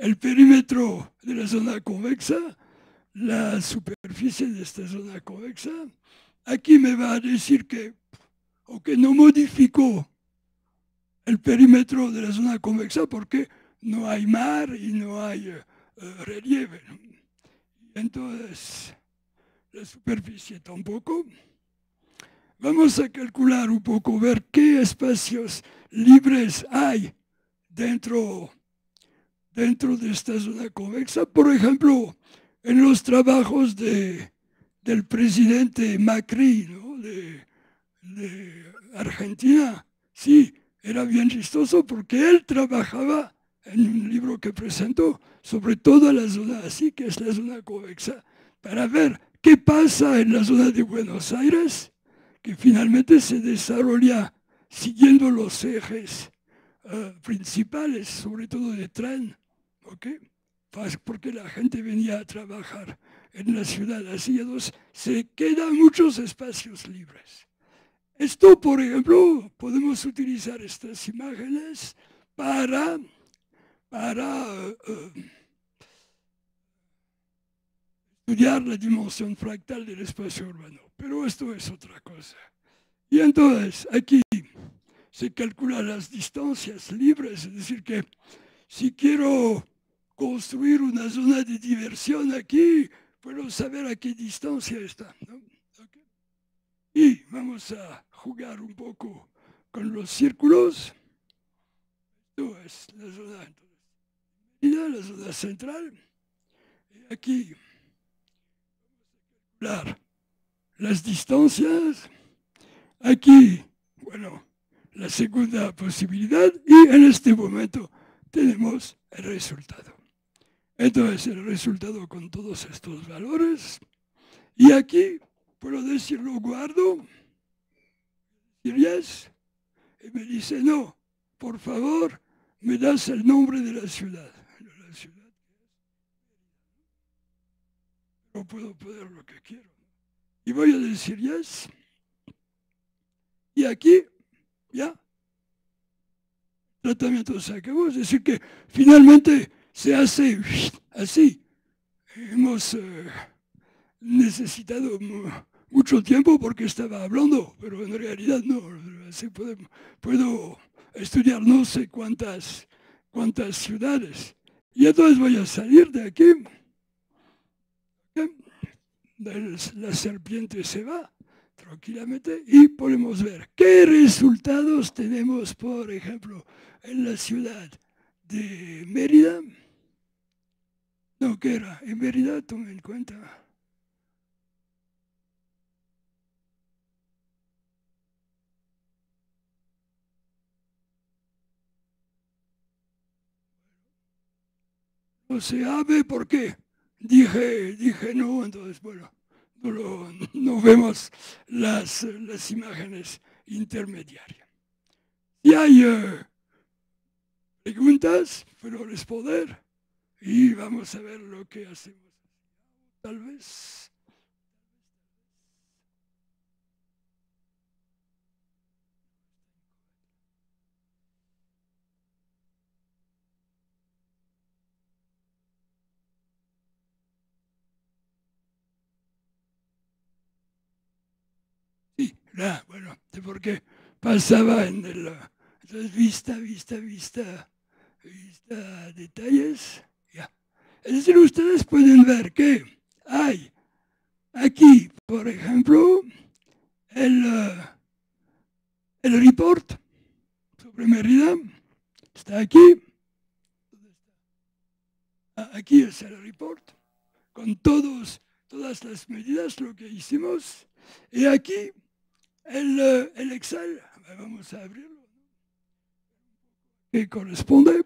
el perímetro de la zona convexa, la superficie de esta zona convexa. Aquí me va a decir que, o que no modificó el perímetro de la zona convexa porque no hay mar y no hay uh, relieve, ¿no? Entonces, la superficie tampoco. Vamos a calcular un poco, ver qué espacios libres hay dentro, dentro de esta zona convexa. Por ejemplo, en los trabajos de, del presidente Macri, ¿no? de, de Argentina, sí, era bien chistoso porque él trabajaba en un libro que presentó sobre toda la zona así, que es la zona convexa, para ver qué pasa en la zona de Buenos Aires, que finalmente se desarrolla siguiendo los ejes uh, principales, sobre todo de tren, ¿ok? Porque la gente venía a trabajar en la ciudad así, entonces se quedan muchos espacios libres. Esto, por ejemplo, podemos utilizar estas imágenes para, para uh, estudiar la dimensión fractal del espacio urbano, pero esto es otra cosa. Y entonces, aquí se calculan las distancias libres, es decir, que si quiero construir una zona de diversión aquí, puedo saber a qué distancia está, ¿no? Okay. Y vamos a jugar un poco con los círculos. Esto es la zona, entonces, la zona central. Y aquí calcular las distancias. Aquí, bueno, la segunda posibilidad, y en este momento tenemos el resultado. Entonces, el resultado con todos estos valores, y aquí puedo decirlo, guardo, y yes, y me dice, no, por favor, me das el nombre de la ciudad. La ciudad, no puedo poner lo que quiero. Y voy a decir yes. Y aquí, ya, el tratamiento se acabó. Es decir, que finalmente se hace así. Hemos eh, necesitado mucho tiempo porque estaba hablando, pero en realidad no. Así puedo, puedo estudiar no sé cuántas, cuántas ciudades. Y entonces voy a salir de aquí. La serpiente se va tranquilamente y podemos ver qué resultados tenemos, por ejemplo, en la ciudad de Mérida. No, ¿qué era? En Mérida, tomen en cuenta. No se abre, ¿por qué? Dije, dije no, entonces, bueno, no, lo, no vemos las, las imágenes intermediarias. Y hay uh, preguntas, puedo responder y vamos a ver lo que hacemos. Tal vez. Sí, la, bueno, porque pasaba en el, entonces, vista, vista, vista, vista, detalles, ya. Es decir, ustedes pueden ver que hay aquí, por ejemplo, el, uh, el report sobre Mérida, está aquí. Aquí es el report, con todos, todas las medidas, lo que hicimos. Y aquí el, uh, el Excel, vamos a abrirlo, que corresponde.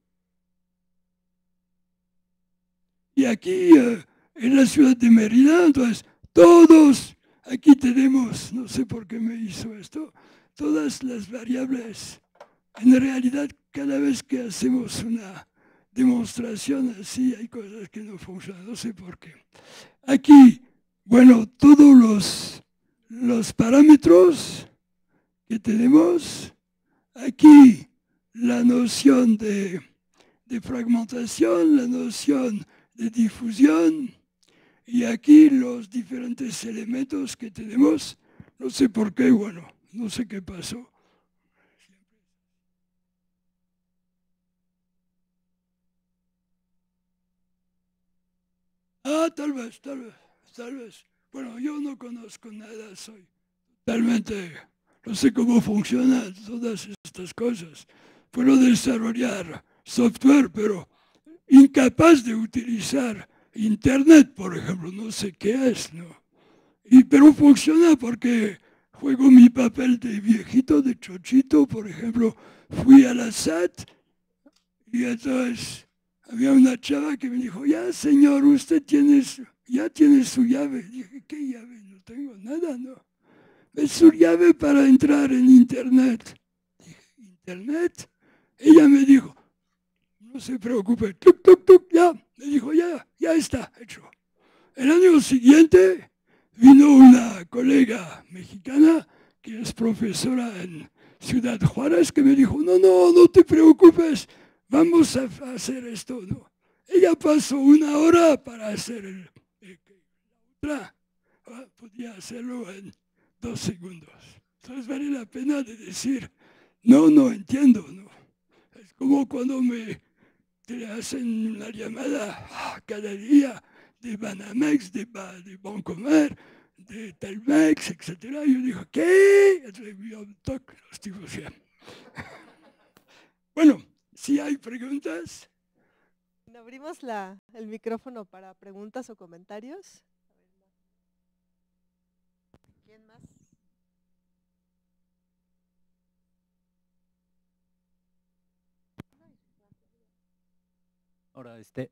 Y aquí, uh, en la ciudad de Mérida, entonces, todos, aquí tenemos, no sé por qué me hizo esto, todas las variables. En realidad, cada vez que hacemos una demostración así, hay cosas que no funcionan, no sé por qué. Aquí, bueno, todos los, los parámetros que tenemos, aquí la noción de, de fragmentación, la noción de difusión, y aquí los diferentes elementos que tenemos, no sé por qué, bueno, no sé qué pasó. Ah, tal vez, tal vez, tal vez. Bueno, yo no conozco nada, soy totalmente, no sé cómo funcionan todas estas cosas. Puedo desarrollar software, pero incapaz de utilizar Internet, por ejemplo, no sé qué es, ¿no? Y, pero funciona porque juego mi papel de viejito, de chochito, por ejemplo, fui a la S A T y entonces había una chava que me dijo, ya señor, usted tiene su, ya tiene su llave. Dije, ¿qué llave? No tengo nada, ¿no? Es su llave para entrar en Internet. Dije, ¿Internet? Ella me dijo, no se preocupe, tuc, tuc, tuc, ya. Me dijo, ya, ya está hecho. El año siguiente vino una colega mexicana que es profesora en Ciudad Juárez que me dijo, no, no, no te preocupes, vamos a hacer esto, ¿no? Ella pasó una hora para hacer el, el la otra, podía hacerlo en dos segundos. Entonces vale la pena de decir, no, no entiendo, ¿no? Es como cuando me te hacen una llamada ah, cada día de Banamex, de, de Bancomer, de Telmex, etcétera. Yo digo, ¿qué? Yo toco los tipos ya. Bueno, si hay preguntas. Abrimos la, el micrófono para preguntas o comentarios. ¿Quién más? Ahora, este,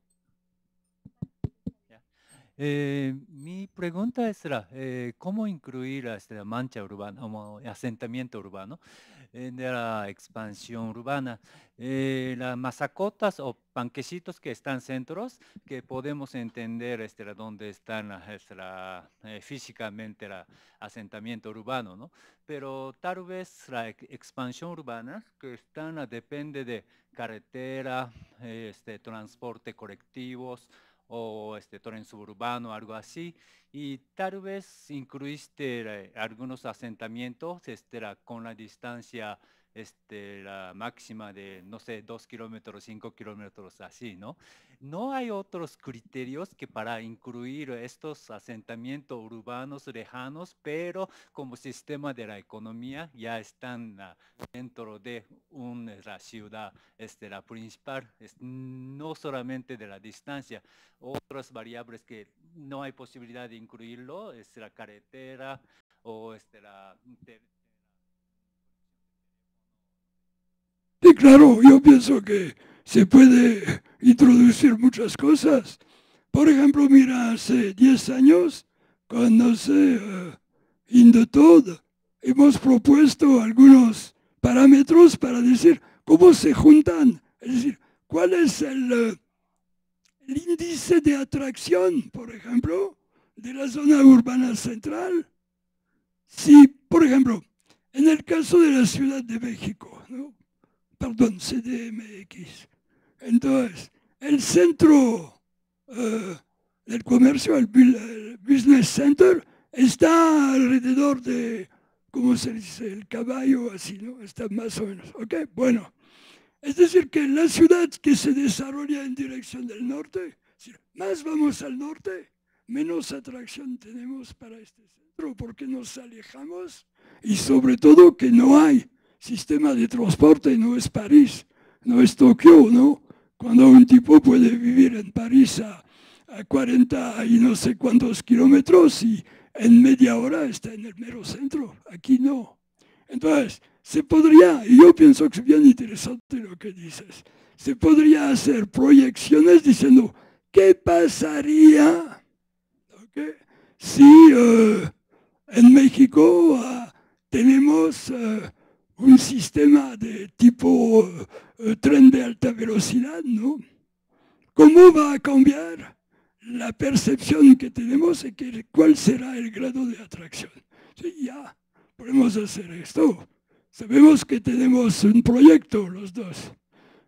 eh, mi pregunta es la, eh, ¿cómo incluir a esta mancha urbana, como asentamiento urbano, en la expansión urbana? Eh, las mazacotas o panquecitos que están centros, que podemos entender este, dónde están este, la, eh, físicamente el asentamiento urbano, ¿no? Pero tal vez la ex expansión urbana, que están, depende de carretera, este, transporte colectivos, o este tren suburbano, algo así, y tal vez incluiste eh, algunos asentamientos este, la, con la distancia este, la máxima de, no sé, dos kilómetros, cinco kilómetros, así, ¿no? ¿No hay otros criterios que para incluir estos asentamientos urbanos lejanos, pero como sistema de la economía ya están uh, dentro de una la ciudad, este, la principal, es, no solamente de la distancia, otras variables que no hay posibilidad de incluirlo, es la carretera o este, la... De, Sí, claro, yo pienso que se puede introducir muchas cosas. Por ejemplo, mira, hace diez años, cuando se uh, Indotod, hemos propuesto algunos parámetros para decir cómo se juntan, es decir, cuál es el, uh, el índice de atracción, por ejemplo, de la zona urbana central. Si, por ejemplo, en el caso de la Ciudad de México, ¿no? Perdón, C D M X, entonces, el centro uh, del comercio, el, el Business Center, está alrededor de, ¿cómo se dice? El caballo, así, ¿no? Está más o menos, ¿ok? Bueno, es decir, que la ciudad que se desarrolla en dirección del norte, es decir, más vamos al norte, menos atracción tenemos para este centro, porque nos alejamos y sobre todo que no hay sistema de transporte, no es París, no es Tokio, ¿no? Cuando un tipo puede vivir en París a, a cuarenta y no sé cuántos kilómetros y en media hora está en el mero centro, aquí no. Entonces, se podría, y yo pienso que es bien interesante lo que dices, se podría hacer proyecciones diciendo, ¿qué pasaría okay, si uh, en México uh, tenemos uh, un sistema de tipo uh, tren de alta velocidad, ¿no? ¿Cómo va a cambiar la percepción que tenemos de que, cuál será el grado de atracción? Sí, ya, podemos hacer esto. Sabemos que tenemos un proyecto los dos.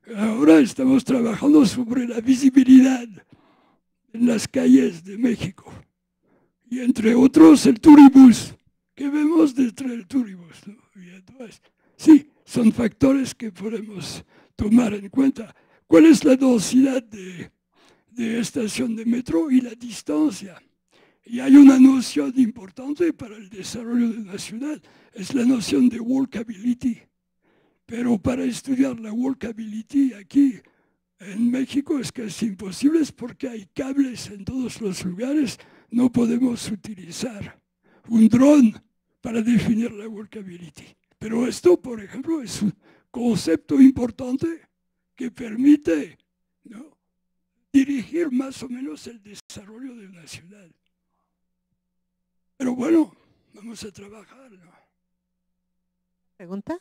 Ahora estamos trabajando sobre la visibilidad en las calles de México. Y entre otros el turibús, que vemos detrás del turibús, ¿no? Y entonces, sí, son factores que podemos tomar en cuenta. ¿Cuál es la densidad de, de estación de metro y la distancia? Y hay una noción importante para el desarrollo de una ciudad, es la noción de walkability. Pero para estudiar la walkability aquí en México es casi imposible, es porque hay cables en todos los lugares. No podemos utilizar un dron para definir la walkability. Pero esto, por ejemplo, es un concepto importante que permite, ¿no?, dirigir más o menos el desarrollo de una ciudad. Pero bueno, vamos a trabajar, ¿no? ¿Pregunta?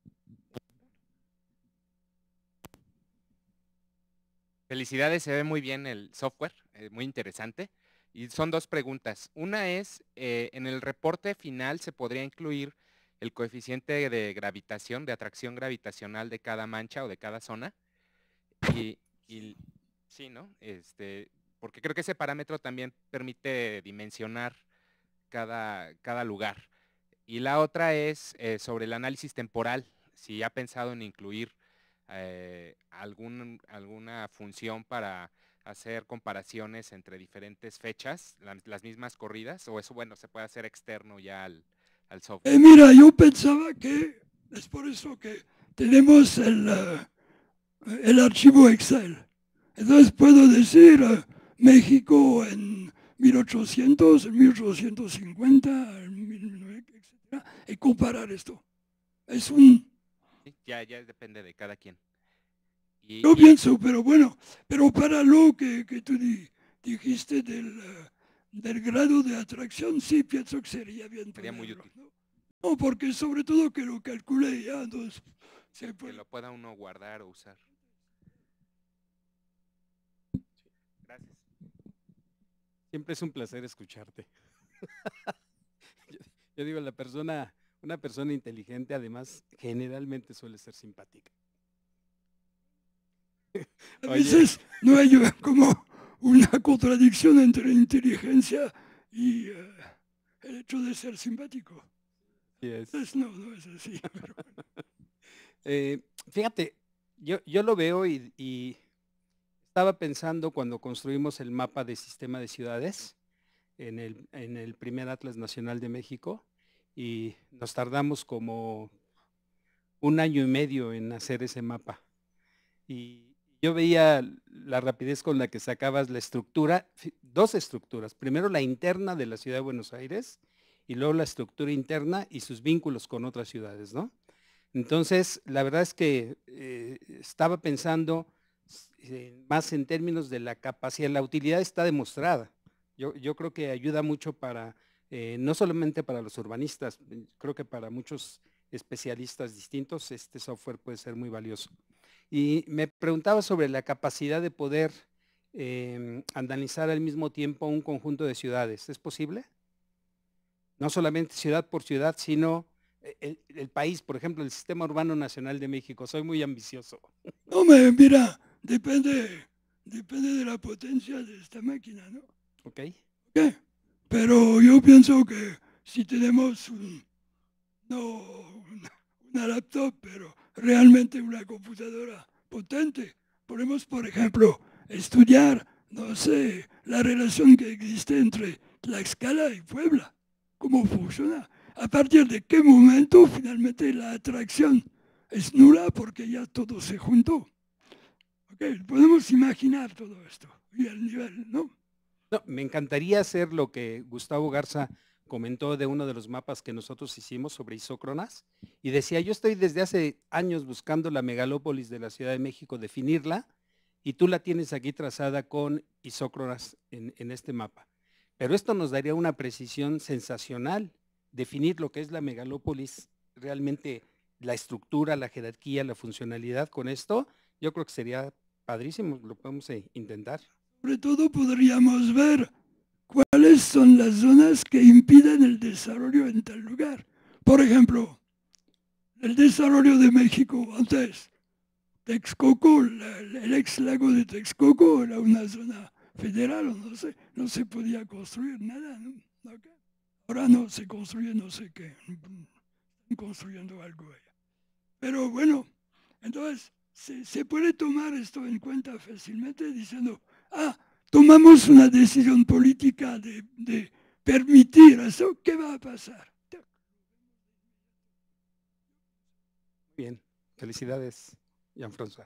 Felicidades, se ve muy bien el software, eh, muy interesante. Y son dos preguntas. Una es, eh, en el reporte final se podría incluir el coeficiente de gravitación, de atracción gravitacional de cada mancha o de cada zona. Y, y sí, ¿no? Este, porque creo que ese parámetro también permite dimensionar cada, cada lugar. Y la otra es eh, sobre el análisis temporal, si ha pensado en incluir eh, algún, alguna función para hacer comparaciones entre diferentes fechas, la, las mismas corridas, o eso, bueno, se puede hacer externo ya al, al software. Eh, mira, yo pensaba que es por eso que tenemos el, uh, el archivo Excel. Entonces puedo decir uh, México en mil ochocientos, en mil ochocientos cincuenta, en mil novecientos, etcétera, y comparar esto. Es un... Sí, ya, ya depende de cada quien. Y, Yo y, pienso, pero bueno, pero para lo que, que tú di, dijiste del, uh, del grado de atracción, sí pienso que sería bien. Sería muy ponerlo, útil. ¿no? No, porque sobre todo que lo calcule ya, entonces se puede. Que lo pueda uno guardar o usar. Gracias. Siempre es un placer escucharte. yo, yo digo, la persona, una persona inteligente, además, generalmente suele ser simpática. A veces no hay como una contradicción entre inteligencia y uh, el hecho de ser simpático. Yes. Entonces, no, no es así. Pero... eh, fíjate, yo, yo lo veo y, y estaba pensando cuando construimos el mapa de sistema de ciudades en el, en el primer Atlas Nacional de México, y nos tardamos como un año y medio en hacer ese mapa. Y yo veía la rapidez con la que sacabas la estructura, dos estructuras. Primero la interna de la ciudad de Buenos Aires y luego la estructura interna y sus vínculos con otras ciudades, ¿no? Entonces, la verdad es que eh, estaba pensando eh, más en términos de la capacidad, la utilidad está demostrada. Yo, yo creo que ayuda mucho para, eh, no solamente para los urbanistas, creo que para muchos especialistas distintos este software puede ser muy valioso. Y me preguntaba sobre la capacidad de poder eh, analizar al mismo tiempo un conjunto de ciudades. ¿Es posible? No solamente ciudad por ciudad, sino el, el país, por ejemplo, el Sistema Urbano Nacional de México. Soy muy ambicioso. No, me, mira, depende, depende de la potencia de esta máquina, ¿no? Ok. Okay. Pero yo pienso que si tenemos un, no una, una laptop, pero realmente una computadora potente, podemos, por ejemplo, estudiar, no sé, la relación que existe entre Tlaxcala y Puebla, cómo funciona, a partir de qué momento finalmente la atracción es nula porque ya todo se juntó. Okay. Podemos imaginar todo esto y el nivel, ¿no? No, me encantaría hacer lo que Gustavo Garza comentó de uno de los mapas que nosotros hicimos sobre isócronas, y decía, yo estoy desde hace años buscando la megalópolis de la Ciudad de México, definirla, y tú la tienes aquí trazada con isócronas en, en este mapa. Pero esto nos daría una precisión sensacional, definir lo que es la megalópolis, realmente la estructura, la jerarquía, la funcionalidad con esto, yo creo que sería padrísimo, lo podemos intentar. Sobre todo podríamos ver cuáles son las zonas que impiden el desarrollo en tal lugar. Por ejemplo, el desarrollo de México antes, Texcoco, la, el ex lago de Texcoco era una zona federal, o no sé, no se podía construir nada, ¿no? Ahora no se construye no sé qué, están construyendo algo allá. Pero bueno, entonces se, se puede tomar esto en cuenta fácilmente diciendo, ah, tomamos una decisión política de, de permitir eso, ¿qué va a pasar? Bien, felicidades, Jean-François.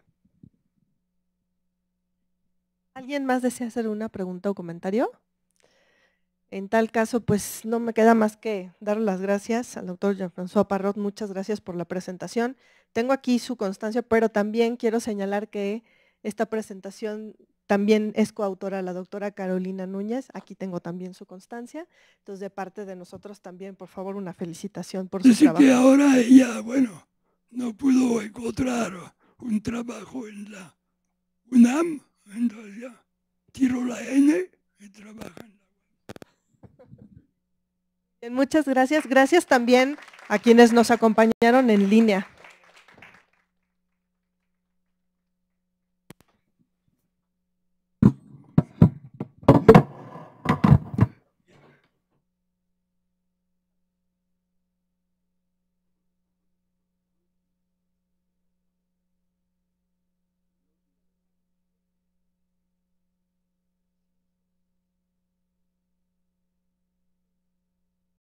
¿Alguien más desea hacer una pregunta o comentario? En tal caso, pues no me queda más que dar las gracias al doctor Jean-François Parrot. Muchas gracias por la presentación. Tengo aquí su constancia, pero también quiero señalar que esta presentación también es coautora la doctora Carolina Núñez. Aquí tengo también su constancia. Entonces, de parte de nosotros también, por favor, una felicitación por su Dice trabajo. que ahora ella, bueno, no pudo encontrar un trabajo en la UNAM, entonces ya tiró la N y trabaja en la Bien, muchas gracias. Gracias también a quienes nos acompañaron en línea.